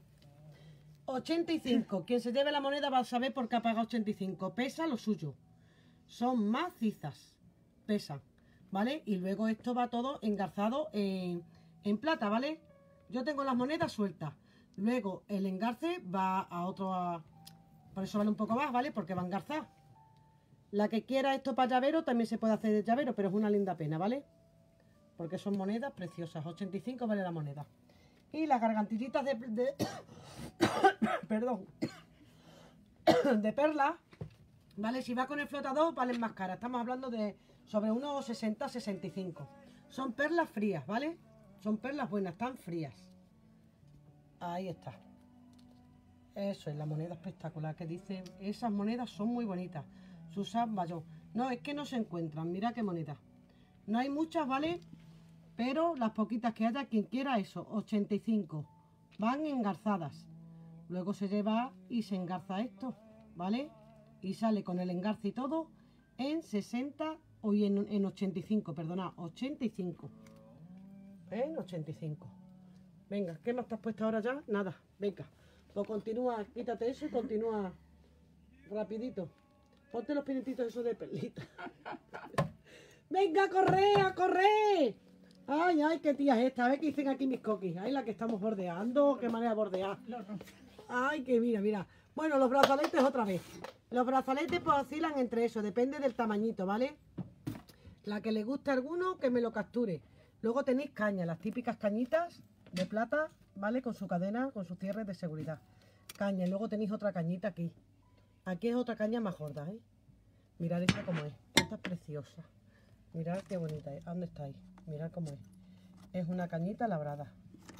ochenta y cinco. Quien se lleve la moneda va a saber por qué ha pagado ochenta y cinco. Pesa lo suyo. Son macizas. Pesan, ¿vale? Y luego esto va todo engarzado en, en plata, ¿vale? Yo tengo las monedas sueltas. Luego el engarce va a otro... A... Por eso vale un poco más, ¿vale? Porque va a engarzar. La que quiera esto para llavero también se puede hacer de llavero, pero es una linda pena, ¿vale? Porque son monedas preciosas. ochenta y cinco vale la moneda. Y las gargantillitas de... de perdón. de perlas, ¿vale? Si va con el flotador valen más caras. Estamos hablando de sobre unos sesenta a sesenta y cinco. Son perlas frías, ¿vale? Son perlas buenas, están frías. Ahí está. Eso es la moneda espectacular que dice. Esas monedas son muy bonitas. Susan Bayón. No, es que no se encuentran. Mira qué moneda. No hay muchas, ¿vale? Pero las poquitas que haya, quien quiera eso, ochenta y cinco. Van engarzadas. Luego se lleva y se engarza esto, ¿vale? Y sale con el engarce y todo en sesenta o en, en ochenta y cinco, perdona, ochenta y cinco. En ochenta y cinco. Venga, ¿qué más te has puesto ahora ya? Nada, venga. Pues continúa, quítate eso y continúa rapidito. Ponte los pinetitos esos de perlita. Venga, corre, a correr. Ay, ay, qué tía es esta. A ver qué dicen aquí mis coquis. Ay, la que estamos bordeando. Qué manera de bordear. Ay, que mira, mira. Bueno, los brazaletes otra vez. Los brazaletes pues oscilan entre eso. Depende del tamañito, ¿vale? La que le guste a alguno, que me lo capture. Luego tenéis cañas, las típicas cañitas de plata, ¿vale? Con su cadena, con sus cierres de seguridad. Caña. Y luego tenéis otra cañita aquí. Aquí es otra caña más gorda, ¿eh? Mirad esta cómo es. Esta es preciosa. Mirad qué bonita es. ¿Dónde estáis? Mirad cómo es. Es una cañita labrada.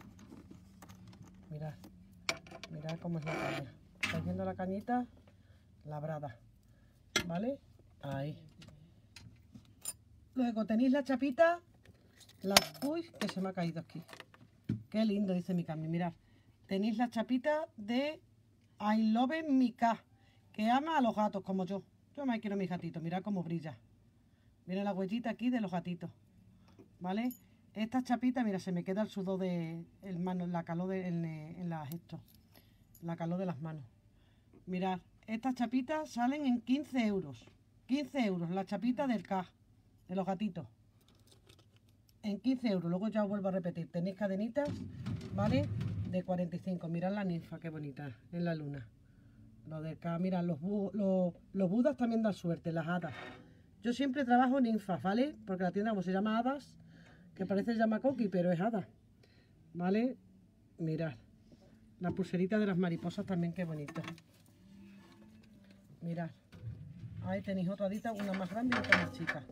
Mirad. Mirad cómo es la caña. ¿Estáis viendo la cañita? Labrada. ¿Vale? Ahí. Luego tenéis la chapita. La... Uy, que se me ha caído aquí. Qué lindo, dice mi Cami. Mirad. Tenéis la chapita de I Love Mika, que ama a los gatos como yo. Yo me quiero a mis gatitos. Mirad cómo brilla. Mira la huellita aquí de los gatitos. ¿Vale? Estas chapitas, mira, se me queda el sudor de el mano, la calor de en, en las esto, la calor de las manos. Mirad, estas chapitas salen en quince euros. quince euros, la chapita del K, de los gatitos. En quince euros, luego ya os vuelvo a repetir. Tenéis cadenitas, ¿vale? De cuarenta y cinco. Mirad la ninfa, qué bonita, en la luna. Lo de K, mirad, los, los, los budas también dan suerte, las hadas. Yo siempre trabajo ninfas, ¿vale? Porque la tienda como se llama Hadas, que parece Yamacoqui, pero es hada, ¿vale? Mirad. La pulserita de las mariposas también, qué bonita. Mirad. Ahí tenéis otra adita, una más grande y otra más chica.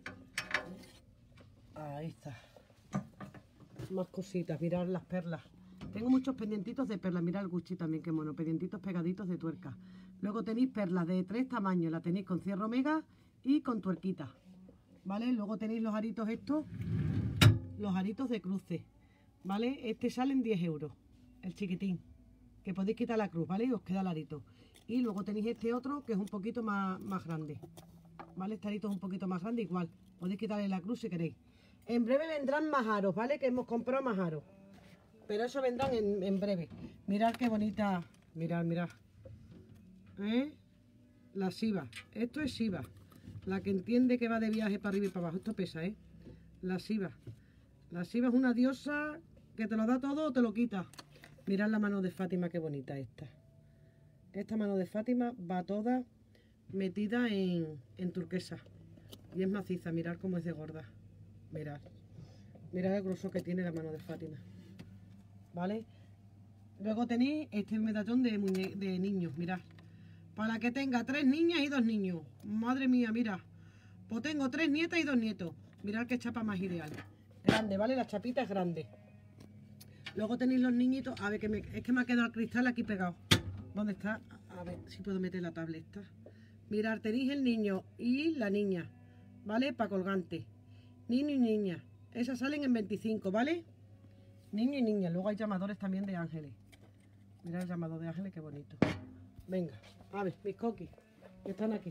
Ahí está. Más cositas, mirad las perlas. Tengo muchos pendientitos de perlas. Mirad el Gucci también, qué mono. Pendientitos pegaditos de tuerca. Luego tenéis perlas de tres tamaños. La tenéis con cierre omega y con tuerquita, ¿vale? Luego tenéis los aritos estos, los aritos de cruce, ¿vale? Este sale en diez euros, el chiquitín, que podéis quitar la cruz, ¿vale? Y os queda el arito. Y luego tenéis este otro que es un poquito más, más grande, ¿vale? Este arito es un poquito más grande, igual, podéis quitarle la cruz si queréis. En breve vendrán más aros, ¿vale? Que hemos comprado más aros, pero eso vendrán en, en breve. Mirad qué bonita, mirad, mirad, ¿eh? La Siva, esto es Siva. La que entiende que va de viaje para arriba y para abajo. Esto pesa, ¿eh? La Siva. La Siva es una diosa que te lo da todo o te lo quita. Mirad la mano de Fátima, qué bonita esta. Esta mano de Fátima va toda metida en, en turquesa. Y es maciza. Mirad cómo es de gorda. Mirad. Mirad el grosor que tiene la mano de Fátima. ¿Vale? Luego tenéis este medallón de, muñe de niños, mirad. Para que tenga tres niñas y dos niños. Madre mía, mira. Pues tengo tres nietas y dos nietos. Mirad qué chapa más ideal. Grande, ¿vale? La chapita es grande. Luego tenéis los niñitos. A ver, que me, es que me ha quedado el cristal aquí pegado. ¿Dónde está? A ver si puedo meter la tableta. Mirad, tenéis el niño y la niña, ¿vale? Para colgante. Niño y niña. Esas salen en veinticinco, ¿vale? Niño y niña. Luego hay llamadores también de ángeles. Mirad el llamador de ángeles, qué bonito. Venga, a ver, mis coquis, que están aquí.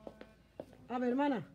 A ver, hermana.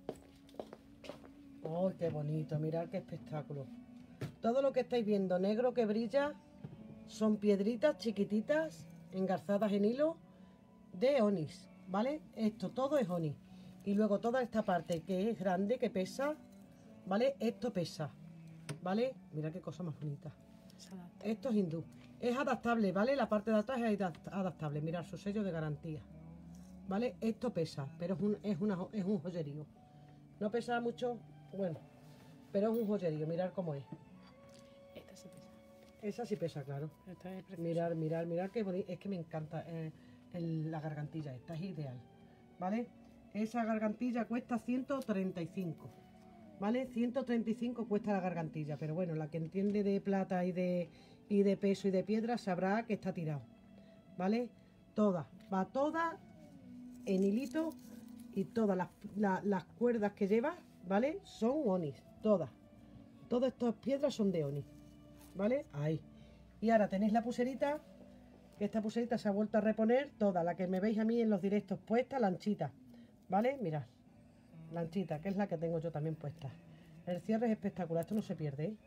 ¡Oh, qué bonito! Mirad qué espectáculo. Todo lo que estáis viendo negro que brilla son piedritas chiquititas engarzadas en hilo de onix, ¿vale? Esto todo es onix. Y luego toda esta parte que es grande, que pesa, ¿vale? Esto pesa, ¿vale? Mirad qué cosa más bonita. Esto es hindú. Es adaptable, ¿vale? La parte de atrás es adaptable. Mirad su sello de garantía, ¿vale? Esto pesa, pero es un, es una, es un joyerío. No pesa mucho, bueno, pero es un joyerío. Mirad cómo es. Esta sí pesa. Esa sí pesa, claro. Esta es preciosa. Mirad, mirad, mirad qué bonito. Es que me encanta eh, el, la gargantilla esta, es ideal, ¿vale? Esa gargantilla cuesta ciento treinta y cinco, ¿vale? ciento treinta y cinco cuesta la gargantilla, pero bueno, la que entiende de plata y de, y de peso y de piedra sabrá que está tirado, ¿vale? Toda, va toda en hilito y todas las, la, las cuerdas que lleva, ¿vale? Son onix, todas. Todas estas piedras son de onix, ¿vale? Ahí. Y ahora tenéis la pulserita, que esta pulserita se ha vuelto a reponer, toda, la que me veis a mí en los directos puesta, la anchita, ¿vale? Mirad, la anchita, que es la que tengo yo también puesta. El cierre es espectacular, esto no se pierde, ¿eh?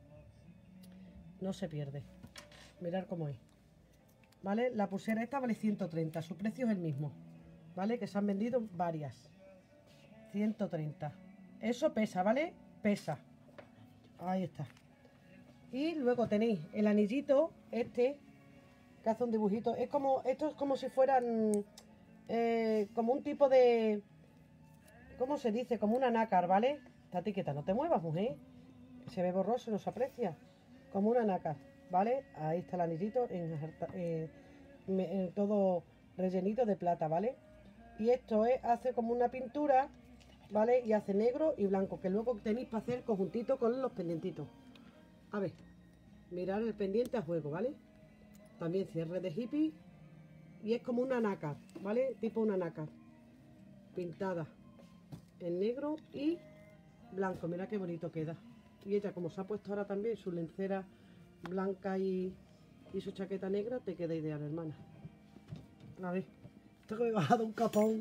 No se pierde. Mirad cómo es, ¿vale? La pulsera esta vale ciento treinta, su precio es el mismo, ¿vale? Que se han vendido varias. ciento treinta. Eso pesa, ¿vale? Pesa. Ahí está. Y luego tenéis el anillito, este, que hace un dibujito. Es como, esto es como si fueran, eh, como un tipo de, ¿cómo se dice? Como una nácar, ¿vale? Esta etiqueta, no te muevas, mujer. Se ve borroso, no se aprecia. Como una nácar, ¿vale? Ahí está el anillito, en, eh, en todo rellenito de plata, ¿vale? Y esto es, hace como una pintura, ¿vale? Y hace negro y blanco, que luego tenéis para hacer conjuntito con los pendientitos. A ver, mirad el pendiente a juego, ¿vale? También cierre de hippie. Y es como una nácar, ¿vale? Tipo una nácar. Pintada en negro y blanco. Mira qué bonito queda. Y ella, como se ha puesto ahora también su lencera blanca y, y su chaqueta negra, te queda ideal, hermana. A ver, esto que me va a dar un capón.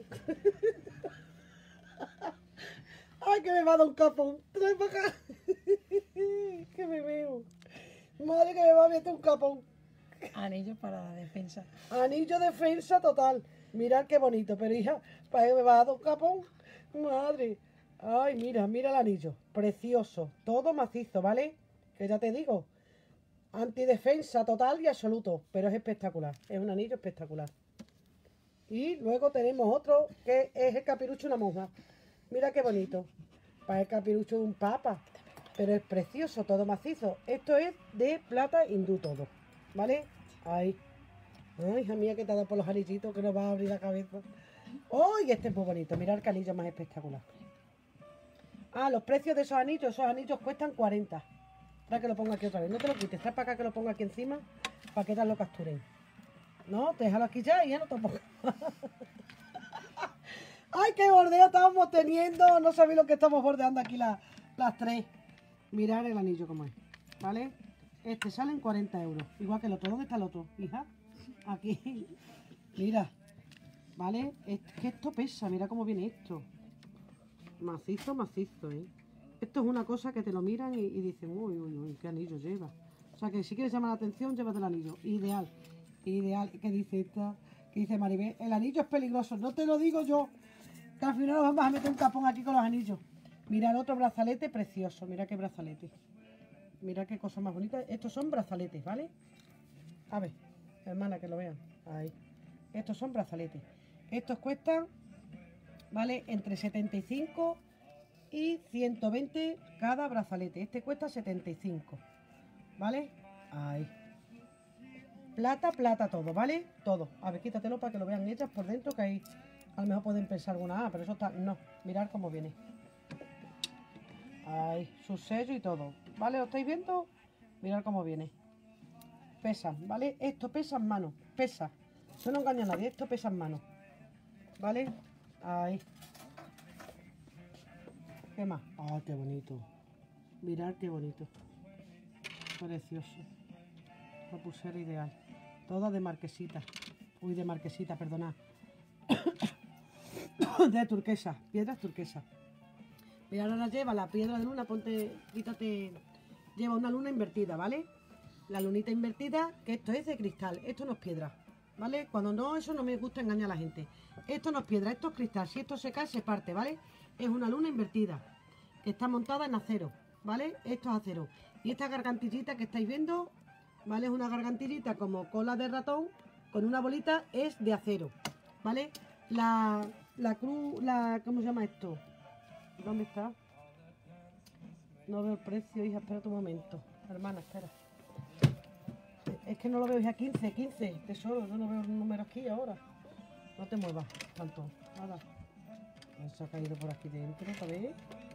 ¡Ay, que me va a dar un capón! ¡Trae para acá! ¡Que me veo! ¡Madre, que me va a meter un capón! Anillo para la defensa. Anillo defensa total. Mirad qué bonito, pero hija, ¿para qué me va a dar un capón? ¡Madre! ¡Ay, mira, mira el anillo! Precioso. Todo macizo, ¿vale? Que ya te digo. Antidefensa total y absoluto. Pero es espectacular. Es un anillo espectacular. Y luego tenemos otro que es el capirucho de una monja. Mira qué bonito. Para el capirucho de un papa. Pero es precioso, todo macizo. Esto es de plata hindú todo, ¿vale? Ahí. Ay, hija mía, que te ha dado por los anillitos, que nos va a abrir la cabeza. ¡Ay, este es muy bonito! Mirad qué anillo más espectacular. Ah, los precios de esos anillos. Esos anillos cuestan cuarenta. Para que lo ponga aquí otra vez. No te lo quites. Trae para acá que lo ponga aquí encima. Para que tal lo capturen. No, déjalo aquí ya y ya no te lo pongas. ¡Ay, qué bordeo estamos teniendo! No sabéis lo que estamos bordeando aquí la, las tres. Mirad el anillo como es, ¿vale? Este sale en cuarenta euros. Igual que el otro. ¿Dónde está el otro, hija? Aquí. Mira, ¿vale? Es que esto pesa. Mira cómo viene esto. Macizo, macizo, ¿eh? Esto es una cosa que te lo miran y, y dicen, uy, uy, uy, qué anillo lleva. O sea que si quieres llamar la atención, llévate el anillo. Ideal. Ideal. ¿Qué dice esta? ¿Qué dice Maribel? El anillo es peligroso. No te lo digo yo. Que al final nos vamos a meter un capón aquí con los anillos. Mira el otro brazalete precioso. Mira qué brazalete. Mira qué cosa más bonita. Estos son brazaletes, ¿vale? A ver, hermana, que lo vean. Ahí. Estos son brazaletes. Estos cuestan, ¿vale? Entre setenta y cinco y ciento veinte cada brazalete. Este cuesta setenta y cinco. ¿Vale? Ahí. Plata, plata todo, ¿vale? Todo. A ver, quítatelo para que lo vean ellas por dentro, que ahí a lo mejor pueden pensar alguna, ah, pero eso está... No, mirad cómo viene. Ahí, su sello y todo. ¿Vale? ¿Lo estáis viendo? Mirad cómo viene. Pesan, ¿vale? Esto pesa en mano, pesa. Eso no engaña a nadie, esto pesa en mano. ¿Vale? Ahí. ¿Qué más? ¡Ah, qué bonito! Mirad qué bonito. Precioso. La pulsera ideal. Toda de marquesita. Uy, de marquesita, perdonad. De turquesa. Piedras turquesa. Mira, ahora lleva la piedra de luna. Ponte, quítate. Lleva una luna invertida, ¿vale? La lunita invertida, que esto es de cristal. Esto no es piedra, ¿vale? Cuando no, eso no me gusta engañar a la gente. Esto no es piedra, esto es cristal. Si esto se cae, se parte, ¿vale? Es una luna invertida, que está montada en acero, ¿vale? Esto es acero. Y esta gargantillita que estáis viendo, ¿vale? Es una gargantillita como cola de ratón, con una bolita, es de acero, ¿vale? La, la cruz, la, ¿cómo se llama esto? ¿Dónde está? No veo el precio, hija, espera un momento. Hermana, espera. Es que no lo veo, hija, quince, quince, tesoro, yo no veo el número aquí ahora. No te muevas tanto, nada. Se ha caído por aquí dentro, ¿sabéis?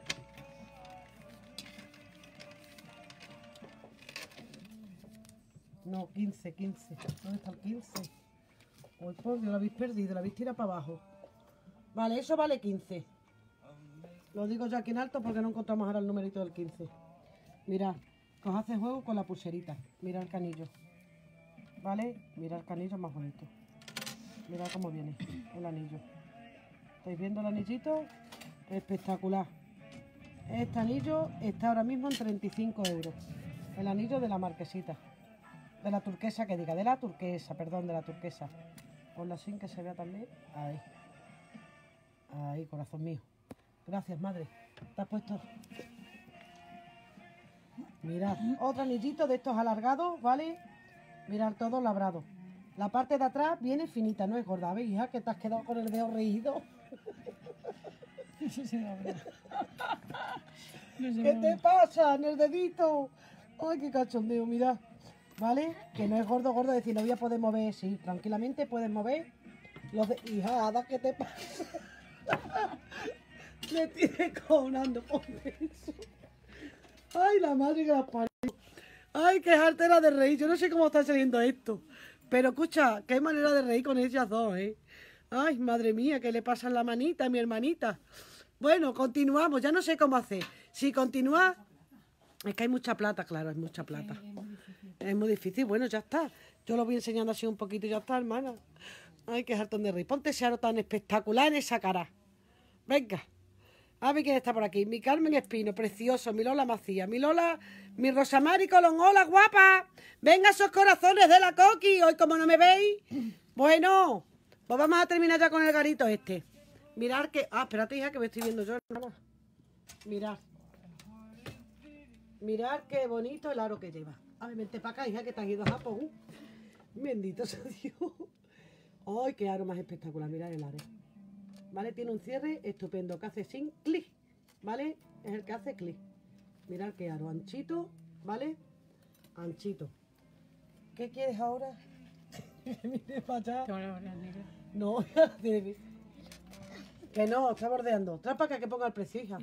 No, quince, quince. ¿Dónde está el quince? Uy, por Dios, lo habéis perdido, lo habéis tirado para abajo. Vale, eso vale quince. Lo digo ya aquí en alto porque no encontramos ahora el numerito del quince. Mirad, que os hace juego con la pulserita. Mirad el canillo. ¿Vale? Mirad el canillo más bonito. Mirad cómo viene el anillo. ¿Estáis viendo el anillito? Espectacular. Este anillo está ahora mismo en treinta y cinco euros. El anillo de la marquesita. De la turquesa, que diga. De la turquesa, perdón, de la turquesa. Ponlo así que se vea también. Ahí. Ahí, corazón mío. Gracias, madre. ¿Te has puesto? Mirad, otro anillito de estos alargados, ¿vale? Mirad, todo labrado. La parte de atrás viene finita, no es gorda. ¿Veis, hija, que te has quedado con el dedo reído? Eso se va a ver. No se ¿Qué va a te ver. pasa en el dedito? Ay, qué cachondeo, mirad. ¿Vale? Que no es gordo, gordo, decir, no voy a poder mover. Sí, tranquilamente puedes mover. Los de... Hija, Ada, ¿qué te pasa? Me tiene cojonando por eso. Ay, la madre que la parió. Ay, qué jartera de reír. Yo no sé cómo está saliendo esto. Pero escucha, qué manera de reír con ellas dos, ¿eh? Ay, madre mía, ¿qué le pasa a la manita, a mi hermanita? Bueno, continuamos. Ya no sé cómo hacer. Si continúa... Es que hay mucha plata, claro, hay mucha plata. Es muy difícil. Es muy difícil. Bueno, ya está. Yo lo voy enseñando así un poquito y ya está, hermana. Ay, qué jartón de reír. Ponte ese aro tan espectacular en esa cara. Venga. A ver quién está por aquí. Mi Carmen Espino, precioso. Mi Lola Macías. Mi Lola, mi Rosamari Colón. Hola, guapa. Venga, esos corazones de la Coqui. Hoy, como no me veis. Bueno, pues vamos a terminar ya con el garito este. Mirad que... Ah, espérate, hija, que me estoy viendo yo, hermana. Mirad. Mirad qué bonito el aro que lleva. A ver, vente para acá, hija, que te has ido a Japón. Bendito sea Dios. Ay, qué aro más espectacular. Mirad el aro. ¿Vale? Tiene un cierre estupendo que hace sin clic, ¿vale? Es el que hace clic. Mirad qué aro, anchito, ¿vale? Anchito. ¿Qué quieres ahora? Mire para allá. Te van a ver, negra. No, que no, está bordeando. Trae para acá que ponga el precio, hija.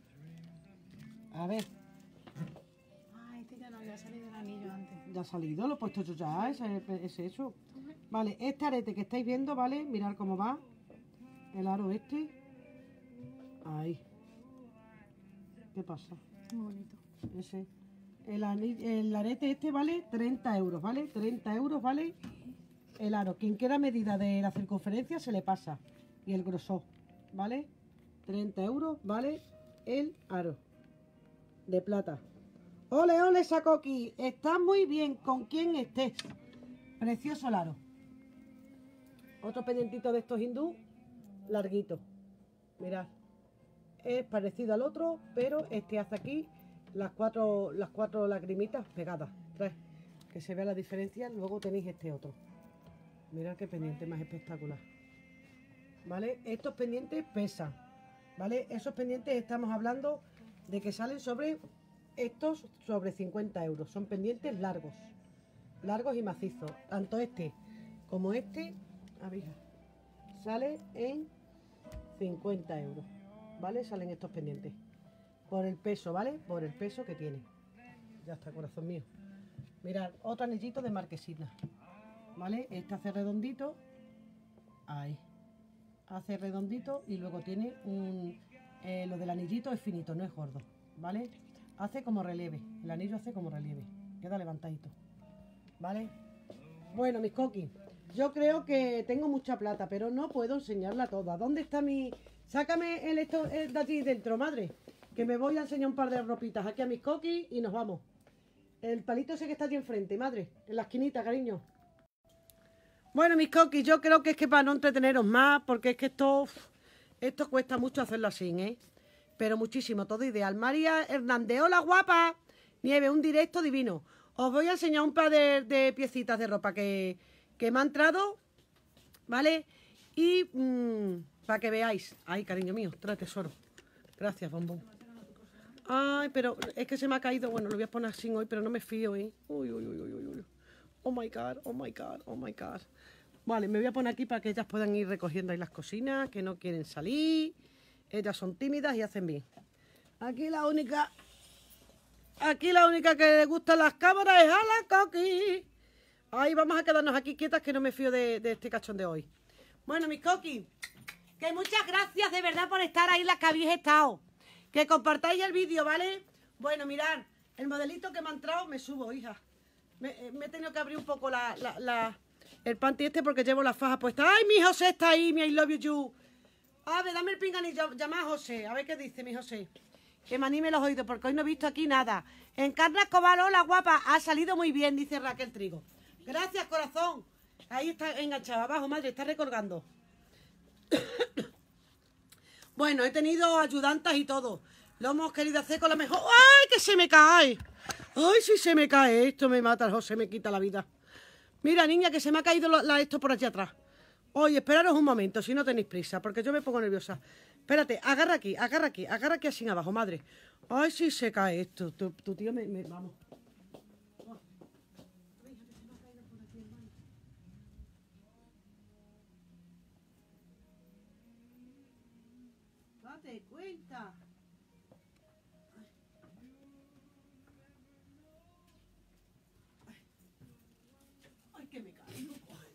A ver, Ah, este ya no había salido el anillo antes. ya ha salido, lo he puesto yo ya, ese es eso. Vale, este arete que estáis viendo, ¿vale? Mirad cómo va. El aro este. Ahí. ¿Qué pasa? Muy bonito. Ese. El, ani- el arete este vale treinta euros, ¿vale? treinta euros vale el aro. Quien quiera medida de la circunferencia se le pasa. Y el grosor, ¿vale? treinta euros vale el aro. De plata. Ole, ole, Sakoki. Está muy bien con quien estés. Precioso el aro. Otro pendientito de estos hindú. Larguito. Mirad. Es parecido al otro, pero este hace aquí las cuatro, las cuatro lagrimitas pegadas. Tres. Que se vea la diferencia. Luego tenéis este otro. Mirad qué pendiente más espectacular. ¿Vale? Estos pendientes pesan. ¿Vale? Esos pendientes estamos hablando de que salen sobre estos sobre cincuenta euros. Son pendientes largos. largos y macizos. Tanto este como este, a ver, sale en cincuenta euros, ¿vale? Salen estos pendientes. Por el peso, ¿vale? Por el peso que tiene. Ya está, corazón mío. Mirad, otro anillito de marquesina, ¿vale? Este hace redondito. Ahí. Hace redondito y luego tiene un... Eh, lo del anillito es finito, no es gordo, ¿vale? Hace como relieve. El anillo hace como relieve. Queda levantadito, ¿vale? Bueno, mis coquis, yo creo que tengo mucha plata, pero no puedo enseñarla toda. ¿Dónde está mi...? Sácame el esto el de allí dentro, madre. Que me voy a enseñar un par de ropitas aquí a mis coquis y nos vamos. El palito ese que está allí enfrente, madre. En la esquinita, cariño. Bueno, mis coquis, yo creo que es que para no entreteneros más, porque es que esto... Esto cuesta mucho hacerlo así, ¿eh? Pero muchísimo, todo ideal. María Hernández, hola guapa. Nieve, un directo divino. Os voy a enseñar un par de, de piecitas de ropa que, que me ha entrado, ¿vale? Y mmm, para que veáis. Ay, cariño mío, trae tesoro. Gracias, bombón. Ay, pero es que se me ha caído. Bueno, lo voy a poner así hoy, pero no me fío, ¿eh? Uy, uy, uy, uy, uy. Oh my God, oh my God, oh my God. Vale, me voy a poner aquí para que ellas puedan ir recogiendo ahí las cocinas, que no quieren salir. Ellas son tímidas y hacen bien. Aquí la única... Aquí la única que le gustan las cámaras es a la Coqui. Ay, vamos a quedarnos aquí quietas que no me fío de, de este cachón de hoy. Bueno, mis Coqui, que muchas gracias de verdad por estar ahí las que habéis estado. Que compartáis el vídeo, ¿vale? Bueno, mirad, el modelito que me ha entrado, me subo, hija. Me, me he tenido que abrir un poco la... la, la el panty este porque llevo la faja puesta. ¡Ay, mi José está ahí! Mi I love you. A ver, dame el pinganillo. Llama a José. A ver qué dice mi José. Que me anime los oídos porque hoy no he visto aquí nada. Encarna Escobar, hola guapa. Ha salido muy bien, dice Raquel Trigo. Gracias, corazón. Ahí está enganchado. Abajo, madre, está recolgando. Bueno, he tenido ayudantas y todo. Lo hemos querido hacer con la mejor... ¡Ay, que se me cae! ¡Ay, si se me cae! Esto me mata, el José me quita la vida. Mira, niña, que se me ha caído la, la, esto por allí atrás. Oye, esperaros un momento, si no tenéis prisa, porque yo me pongo nerviosa. Espérate, agarra aquí, agarra aquí, agarra aquí así abajo, madre. Ay, si se cae esto. Tu, tu tío me, me... Vamos. Date cuenta. Ay, que me caigo.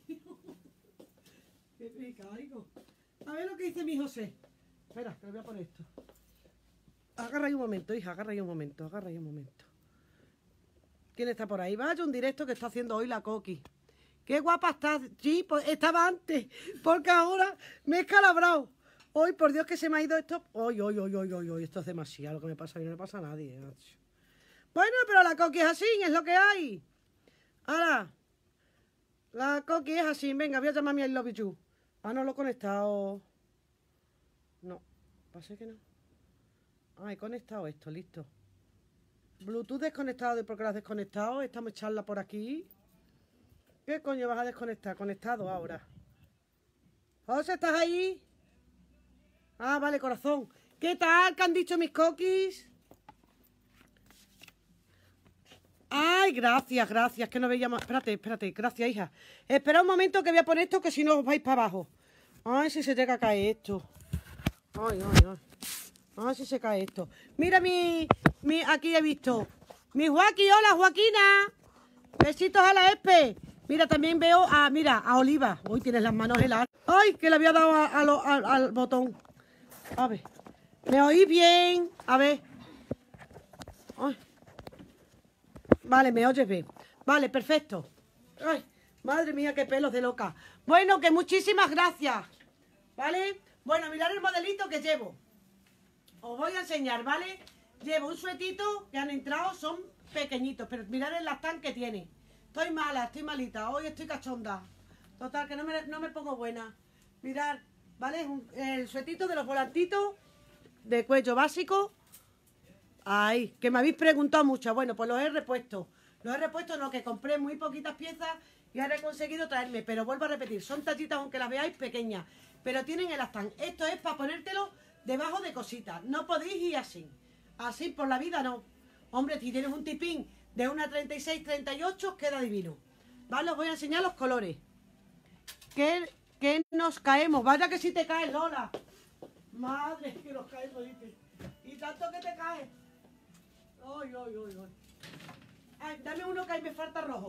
Que me caigo. A ver lo que dice mi José. Espera, que le voy a poner esto. Agarra ahí un momento, hija, agarra ahí un momento, agarra ahí un momento. ¿Quién está por ahí? Vaya un directo que está haciendo hoy la Coqui. ¡Qué guapa estás! Sí, pues estaba antes, porque ahora me he escalabrado. Hoy, por Dios, que se me ha ido esto. Hoy, hoy, hoy, hoy, hoy, hoy, esto es demasiado lo que me pasa a mí, no le pasa a nadie. Bueno, pero la Coqui es así, es lo que hay. Ahora, la Coqui es así. Venga, voy a llamar a mi I love you. Ah, no lo he conectado. No, pasa que no. Ah, he conectado esto, listo. Bluetooth desconectado, ¿de por qué lo has desconectado? Estamos charla por aquí. ¿Qué coño vas a desconectar? Conectado ahora. José, ¿estás ahí? Ah, vale, corazón. ¿Qué tal? ¿Qué han dicho mis coquis? Ay, gracias, gracias, que no veía más. Espérate, espérate, gracias, hija. Espera un momento que voy a poner esto, que si no os vais para abajo. Ay, si se llega a caer esto. Ay, ay, ay. Ay, si se cae esto. Mira mi, mi, aquí he visto. Mi Joaquín, hola Joaquina. Besitos a la Espe. Mira, también veo a, mira, a Oliva. Uy, tienes las manos heladas. Ay, que le había dado a, a lo, a, al botón. A ver. ¿Me oís bien? A ver. Ay. Vale, me oyes bien. Vale, perfecto. Ay, madre mía, qué pelos de loca. Bueno, que muchísimas gracias. ¿Vale? Bueno, mirad el modelito que llevo. Os voy a enseñar, ¿vale? Llevo un suetito que han entrado, son pequeñitos, pero mirad el lastán que tiene. Estoy mala, estoy malita, hoy estoy cachonda. Total, que no me, no me pongo buena. Mirad, ¿vale? Un, el suetito de los volantitos de cuello básico. Ay, que me habéis preguntado mucho. Bueno, pues los he repuesto. Los he repuesto, no, que compré muy poquitas piezas y ahora he conseguido traerme. Pero vuelvo a repetir, son tallitas, aunque las veáis pequeñas. Pero tienen el lastán. Esto es para ponértelo debajo de cositas. No podéis ir así. Así por la vida no. Hombre, si tienes un tipín de una treinta y seis, treinta y ocho, queda divino. Vale, os voy a enseñar los colores. Que, que nos caemos. Vaya que si te caes, Lola. Madre, que nos caemos, dice. Y tanto que te caes. Ay, ay, ay, ay. Ay, dame uno que ahí me falta rojo.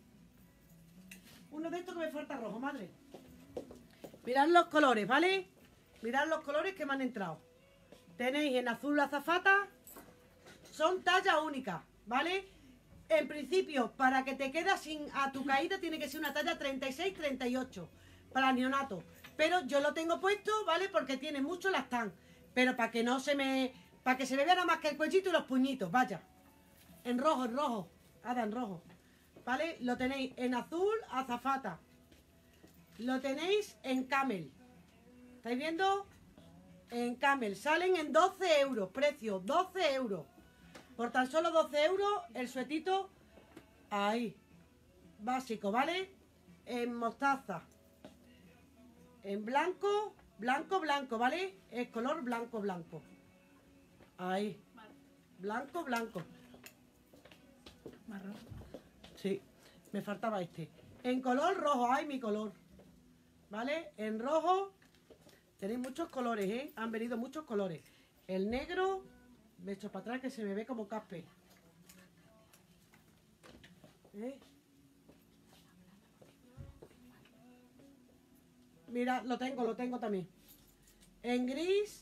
Uno de estos que me falta rojo, madre. Mirad los colores, ¿vale? Mirad los colores que me han entrado. Tenéis en azul azafata. Son talla única, ¿vale? En principio, para que te quede sin a tu caída, tiene que ser una talla treinta y seis treinta y ocho para neonato. Pero yo lo tengo puesto, ¿vale? Porque tiene mucho lactán. Pero para que no se me... Para que se me vea nada más que el cuellito y los puñitos, vaya. En rojo, en rojo. Ada, en rojo. ¿Vale? Lo tenéis en azul, azafata. Lo tenéis en camel. ¿Estáis viendo? En camel. Salen en doce euros. Precio, doce euros. Por tan solo doce euros, el suetito, ahí, básico, ¿vale? En mostaza, en blanco, blanco, blanco, ¿vale? Es color blanco, blanco. Ahí, blanco, blanco. Marrón. Sí, me faltaba este. En color rojo, ay, mi color, ¿vale? En rojo, tenéis muchos colores, ¿eh? Han venido muchos colores. El negro... Me echo para atrás que se me ve como caspe. ¿Eh? Mira, lo tengo, lo tengo también. En gris.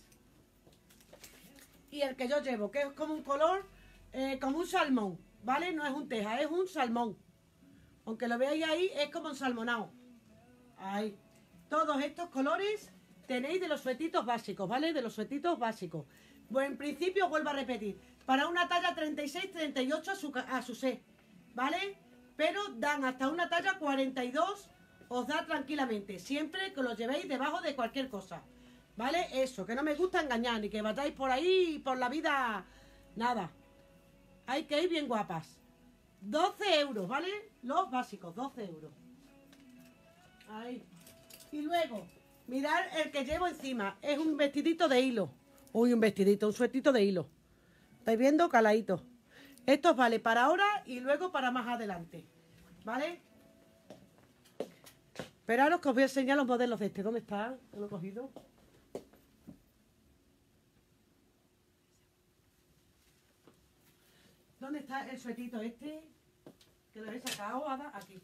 Y el que yo llevo, que es como un color, eh, como un salmón, ¿vale? No es un teja, es un salmón. Aunque lo veáis ahí, es como un salmonado. Ahí. Todos estos colores tenéis de los suetitos básicos, ¿vale? De los suetitos básicos. Pues en principio, vuelvo a repetir, para una talla treinta y seis treinta y ocho a su, a su set, ¿vale? Pero dan hasta una talla cuarenta y dos, os da tranquilamente, siempre que los llevéis debajo de cualquier cosa, ¿vale? Eso, que no me gusta engañar, ni que vayáis por ahí por la vida, nada. Hay que ir bien guapas. doce euros, ¿vale? Los básicos, doce euros. Ahí. Y luego, mirad el que llevo encima, es un vestidito de hilo. Uy, un vestidito, un suetito de hilo. ¿Estáis viendo? Caladito. Esto vale para ahora y luego para más adelante. ¿Vale? Esperaros que os voy a enseñar los modelos de este. ¿Dónde están? ¿Lo he cogido? ¿Dónde está el suetito este? Que lo he sacado, Ada, aquí.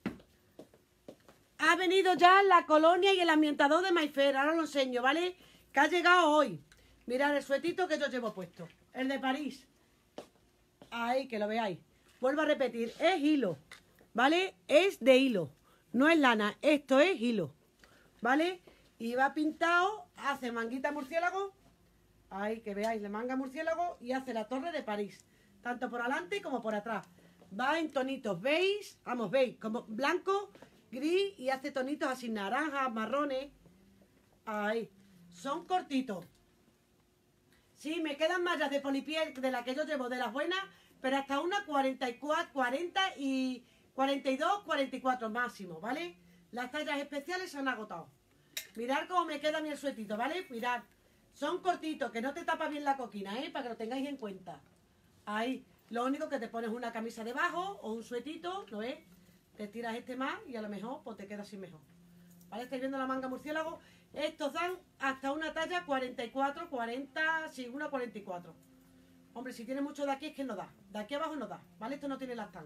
Ha venido ya la colonia y el ambientador de Mayfair. Ahora lo enseño, ¿vale? Que ha llegado hoy. Mirad el suetito que yo llevo puesto. El de París. Ahí, que lo veáis. Vuelvo a repetir. Es hilo. ¿Vale? Es de hilo. No es lana. Esto es hilo. ¿Vale? Y va pintado. Hace manguita murciélago. Ahí, que veáis. Le manga murciélago. Y hace la torre de París. Tanto por adelante como por atrás. Va en tonitos beige. Vamos, beige. Como blanco, gris. Y hace tonitos así naranjas, marrones. Ahí. Son cortitos. Sí, me quedan mallas de polipiel de la que yo llevo, de las buenas, pero hasta una cuarenta y cuatro, cuarenta y cuarenta y dos, cuarenta y cuatro máximo, ¿vale? Las tallas especiales se han agotado. Mirad cómo me queda a mí el suetito, ¿vale? Mirad, son cortitos, que no te tapa bien la coquina, ¿eh? Para que lo tengáis en cuenta. Ahí, lo único que te pones una camisa debajo o un suetito, ¿lo ves? Te tiras este más y a lo mejor pues te queda así mejor. ¿Vale? ¿Estáis viendo la manga murciélago? Estos dan hasta una talla cuarenta y cuatro, cuarenta, sí, una cuarenta y cuatro. Hombre, si tiene mucho de aquí es que no da. De aquí abajo no da, ¿vale? Esto no tiene lactán.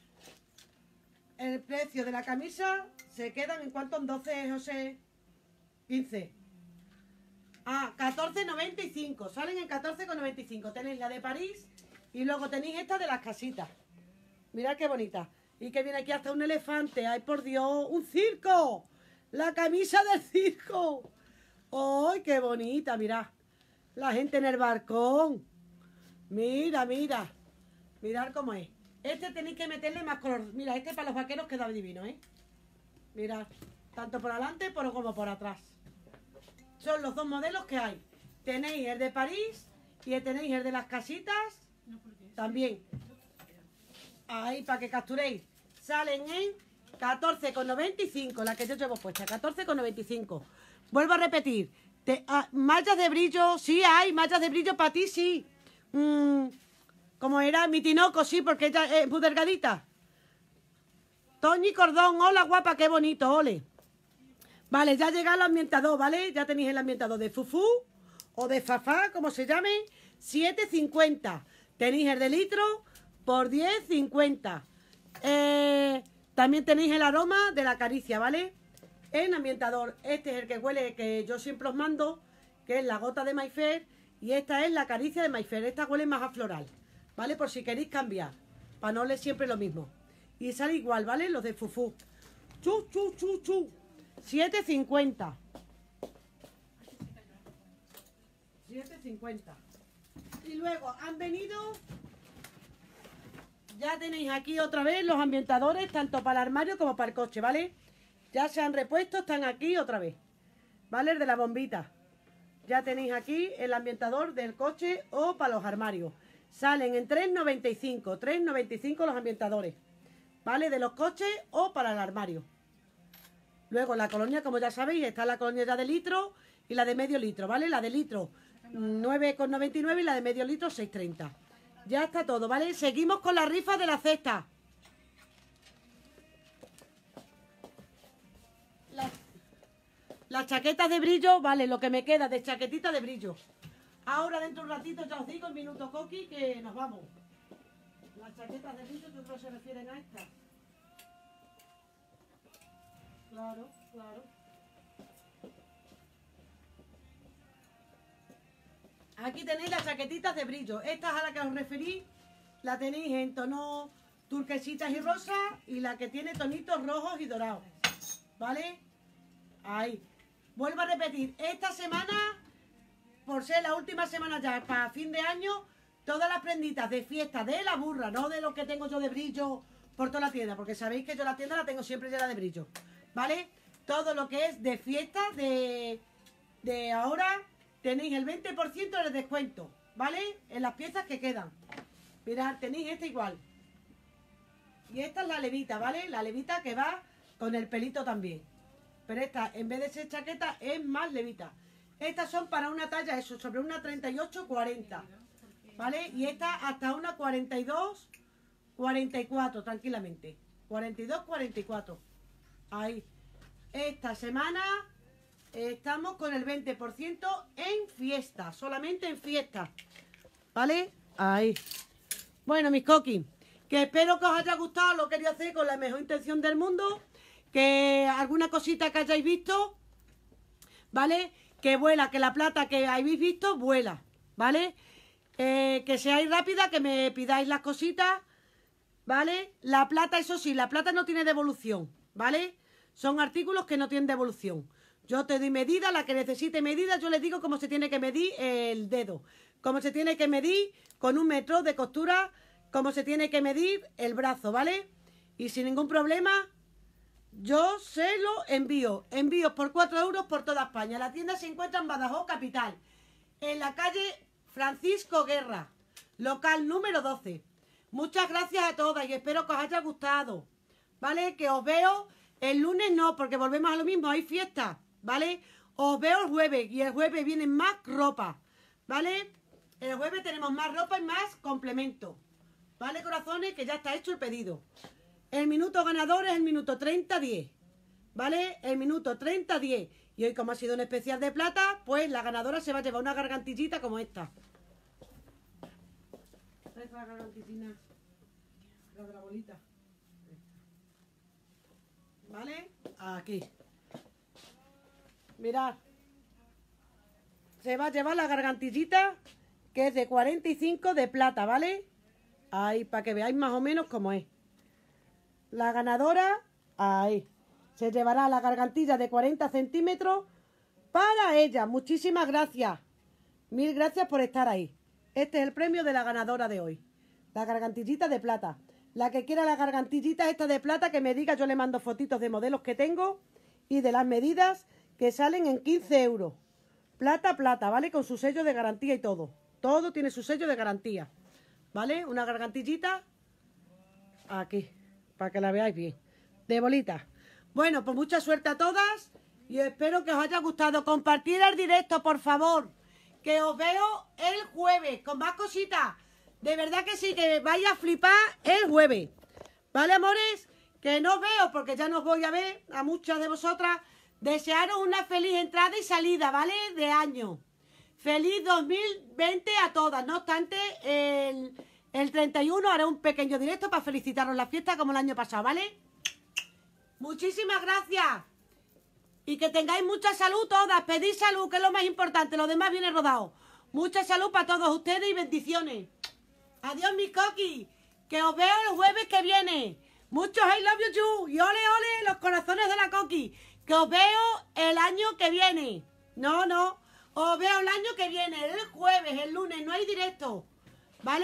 El precio de la camisa se quedan en cuanto en doce, José, quince. Ah, catorce noventa y cinco. Salen en catorce noventa y cinco. Tenéis la de París y luego tenéis esta de las casitas. Mirad qué bonita. Y que viene aquí hasta un elefante. ¡Ay, por Dios! ¡Un circo! ¡La camisa del circo! ¡Ay, qué bonita! Mirad. La gente en el balcón. Mira, mira. Mirad cómo es. Este tenéis que meterle más color. Mira, este para los vaqueros queda divino, ¿eh? Mirad. Tanto por adelante como por atrás. Son los dos modelos que hay. Tenéis el de París y tenéis el de las casitas. También. Ahí, para que capturéis. Salen en catorce noventa y cinco, la que yo llevo puesta, catorce noventa y cinco. Vuelvo a repetir, te, ah, mallas de brillo, sí hay, mallas de brillo para ti, sí. Mm, como era mi tinoco, sí, porque ella es muy delgadita. Toñi Cordón, hola guapa, qué bonito, ole. Vale, ya llega el ambientador, ¿vale? Ya tenéis el ambientador de Fufu o de Fafá, como se llame, siete cincuenta. Tenéis el de litro por diez cincuenta. Eh, también tenéis el aroma de la caricia, ¿vale? En ambientador. Este es el que huele, que yo siempre os mando, que es la gota de Mayfair. Y esta es la caricia de Mayfair. Esta huele más a floral, ¿vale? Por si queréis cambiar, para no oler siempre lo mismo. Y sale igual, ¿vale? Los de Fufu. Chu, chu, chu, chu. siete cincuenta. siete cincuenta. Y luego han venido... Ya tenéis aquí otra vez los ambientadores, tanto para el armario como para el coche, ¿vale? Ya se han repuesto, están aquí otra vez, ¿vale? El de la bombita. Ya tenéis aquí el ambientador del coche o para los armarios. Salen en tres noventa y cinco. tres noventa y cinco los ambientadores, ¿vale? De los coches o para el armario. Luego la colonia, como ya sabéis, está la colonia ya de litro y la de medio litro, ¿vale? La de litro nueve con noventa y nueve y la de medio litro seis treinta. Ya está todo, ¿vale? Seguimos con la rifa de la cesta. Las, las chaquetas de brillo, vale, lo que me queda de chaquetita de brillo. Ahora dentro de un ratito ya os digo el minuto coqui que nos vamos. Las chaquetas de brillo, yo creo que se refieren a estas. Claro, claro. Aquí tenéis las chaquetitas de brillo. Estas a las que os referí, la tenéis en tonos turquesitas y rosas y la que tiene tonitos rojos y dorados. ¿Vale? Ahí. Vuelvo a repetir, esta semana, por ser la última semana ya para fin de año, todas las prenditas de fiesta de la burra, no de lo que tengo yo de brillo por toda la tienda, porque sabéis que yo la tienda la tengo siempre llena de brillo. ¿Vale? Todo lo que es de fiesta de, de ahora... Tenéis el veinte por ciento de descuento, ¿vale? En las piezas que quedan. Mirad, tenéis esta igual. Y esta es la levita, ¿vale? La levita que va con el pelito también. Pero esta, en vez de ser chaqueta, es más levita. Estas son para una talla, eso, sobre una treinta y ocho cuarenta, ¿vale? Y esta hasta una cuarenta y dos cuarenta y cuatro, tranquilamente. cuarenta y dos cuarenta y cuatro. Ahí. Esta semana... Estamos con el veinte por ciento en fiesta, solamente en fiesta, ¿vale? Ahí. Bueno, mis coquis, que espero que os haya gustado, lo quería hacer con la mejor intención del mundo, que alguna cosita que hayáis visto, ¿vale? Que vuela, que la plata que habéis visto vuela, ¿vale? Eh, que seáis rápida, que me pidáis las cositas, ¿vale? La plata, eso sí, la plata no tiene devolución, ¿vale? Son artículos que no tienen devolución. Yo te doy medida, la que necesite medida, yo les digo cómo se tiene que medir el dedo, cómo se tiene que medir con un metro de costura, cómo se tiene que medir el brazo, ¿vale? Y sin ningún problema, yo se lo envío. Envíos por cuatro euros por toda España. La tienda se encuentra en Badajoz Capital, en la calle Francisco Guerra, local número doce. Muchas gracias a todas y espero que os haya gustado, ¿vale? Que os veo el lunes, no, porque volvemos a lo mismo, hay fiesta, ¿vale? Os veo el jueves y el jueves vienen más ropa, ¿vale? El jueves tenemos más ropa y más complemento, ¿vale, corazones? Que ya está hecho el pedido. El minuto ganador es el minuto treinta diez, ¿vale? El minuto treinta diez. Y hoy, como ha sido un especial de plata, pues la ganadora se va a llevar una gargantillita como esta. Esta la gargantillina, la de la bolita. ¿Vale? Aquí. Mirad. Se va a llevar la gargantillita, que es de cuarenta y cinco de plata, ¿vale? Ahí, para que veáis más o menos cómo es. La ganadora, ahí. Se llevará la gargantilla de cuarenta centímetros para ella. Muchísimas gracias. Mil gracias por estar ahí. Este es el premio de la ganadora de hoy. La gargantillita de plata. La que quiera la gargantillita esta de plata, que me diga, yo le mando fotitos de modelos que tengo y de las medidas, que salen en quince euros. Plata, plata, ¿vale? Con su sello de garantía y todo. Todo tiene su sello de garantía, ¿vale? Una gargantillita aquí, para que la veáis bien. De bolita. Bueno, pues mucha suerte a todas y espero que os haya gustado. Compartir el directo, por favor, que os veo el jueves con más cositas. De verdad que sí, que vais a flipar el jueves. ¿Vale, amores? que no veo porque ya no os voy a ver a muchas de vosotras, desearos una feliz entrada y salida, ¿vale? De año. Feliz dos mil veinte a todas. No obstante, el, el treinta y uno haré un pequeño directo para felicitaros la fiesta como el año pasado, ¿vale? Muchísimas gracias. Y que tengáis mucha salud todas. Pedid salud, que es lo más importante. Lo demás viene rodado. Mucha salud para todos ustedes y bendiciones. Adiós, mis coquis. Que os veo el jueves que viene. Muchos I love you too. Y ole, ole, los corazones de la coqui. Que os veo el año que viene. No, no. Os veo el año que viene. El jueves, el lunes. No hay directo. ¿Vale?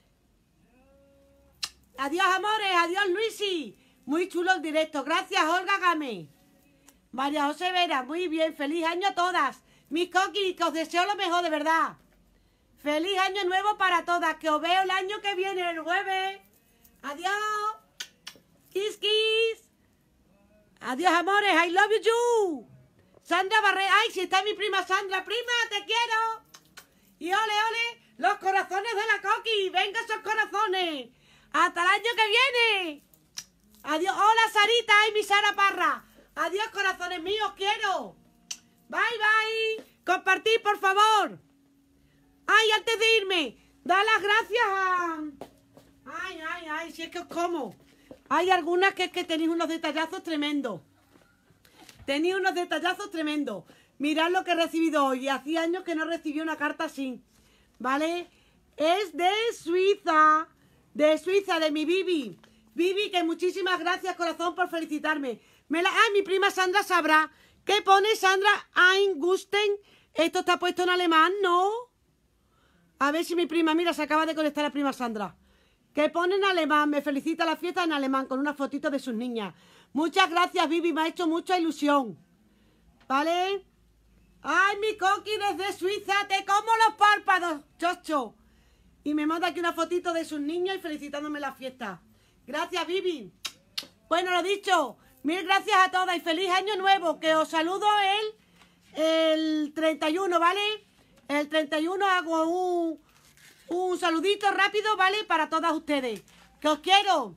Adiós, amores. Adiós, Luisi. Muy chulo el directo. Gracias, Olga Game. María José Vera. Muy bien. Feliz año a todas. Mis coquis, que os deseo lo mejor, de verdad. Feliz año nuevo para todas. Que os veo el año que viene, el jueves. Adiós. Kiss, kiss. Adiós, amores. I love you, you. Sandra Barre. Ay, si está mi prima Sandra. Prima, te quiero. Y ole, ole, los corazones de la coqui. Venga esos corazones. Hasta el año que viene. Adiós. Hola, Sarita. Ay, mi Sara Parra. Adiós, corazones míos. Quiero. Bye, bye. Compartid, por favor. Ay, antes de irme, da las gracias a... Ay, ay, ay, si es que os como. Hay algunas que es que tenéis unos detallazos tremendos. Tenéis unos detallazos tremendos. Mirad lo que he recibido hoy. Hacía años que no recibí una carta así. ¿Vale? Es de Suiza. De Suiza, de mi Bibi. Bibi, que muchísimas gracias, corazón, por felicitarme. Me la... Ah, mi prima Sandra sabrá. ¿Qué pone Sandra Ein Gusten? Esto está puesto en alemán, ¿no? A ver si mi prima, mira, se acaba de conectar la prima Sandra. Que pone en alemán, me felicita la fiesta en alemán con una fotito de sus niñas. Muchas gracias, Vivi, me ha hecho mucha ilusión. ¿Vale? Ay, mi coqui desde Suiza, te como los párpados, chocho. Y me manda aquí una fotito de sus niños y felicitándome la fiesta. Gracias, Vivi. Bueno, lo dicho, mil gracias a todas y feliz año nuevo, que os saludo el, el treinta y uno, ¿vale? El treinta y uno hago un, un saludito rápido, ¿vale? Para todas ustedes. Que os quiero.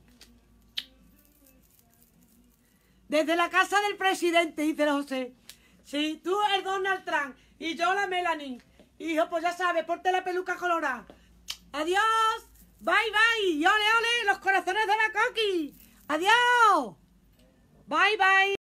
Desde la casa del presidente, dice José. Sí, tú el Donald Trump y yo la Melanie. Hijo, pues ya sabes, ponte la peluca colorada. Adiós. Bye, bye. Y ole, ole, los corazones de la coqui. Adiós. Bye, bye.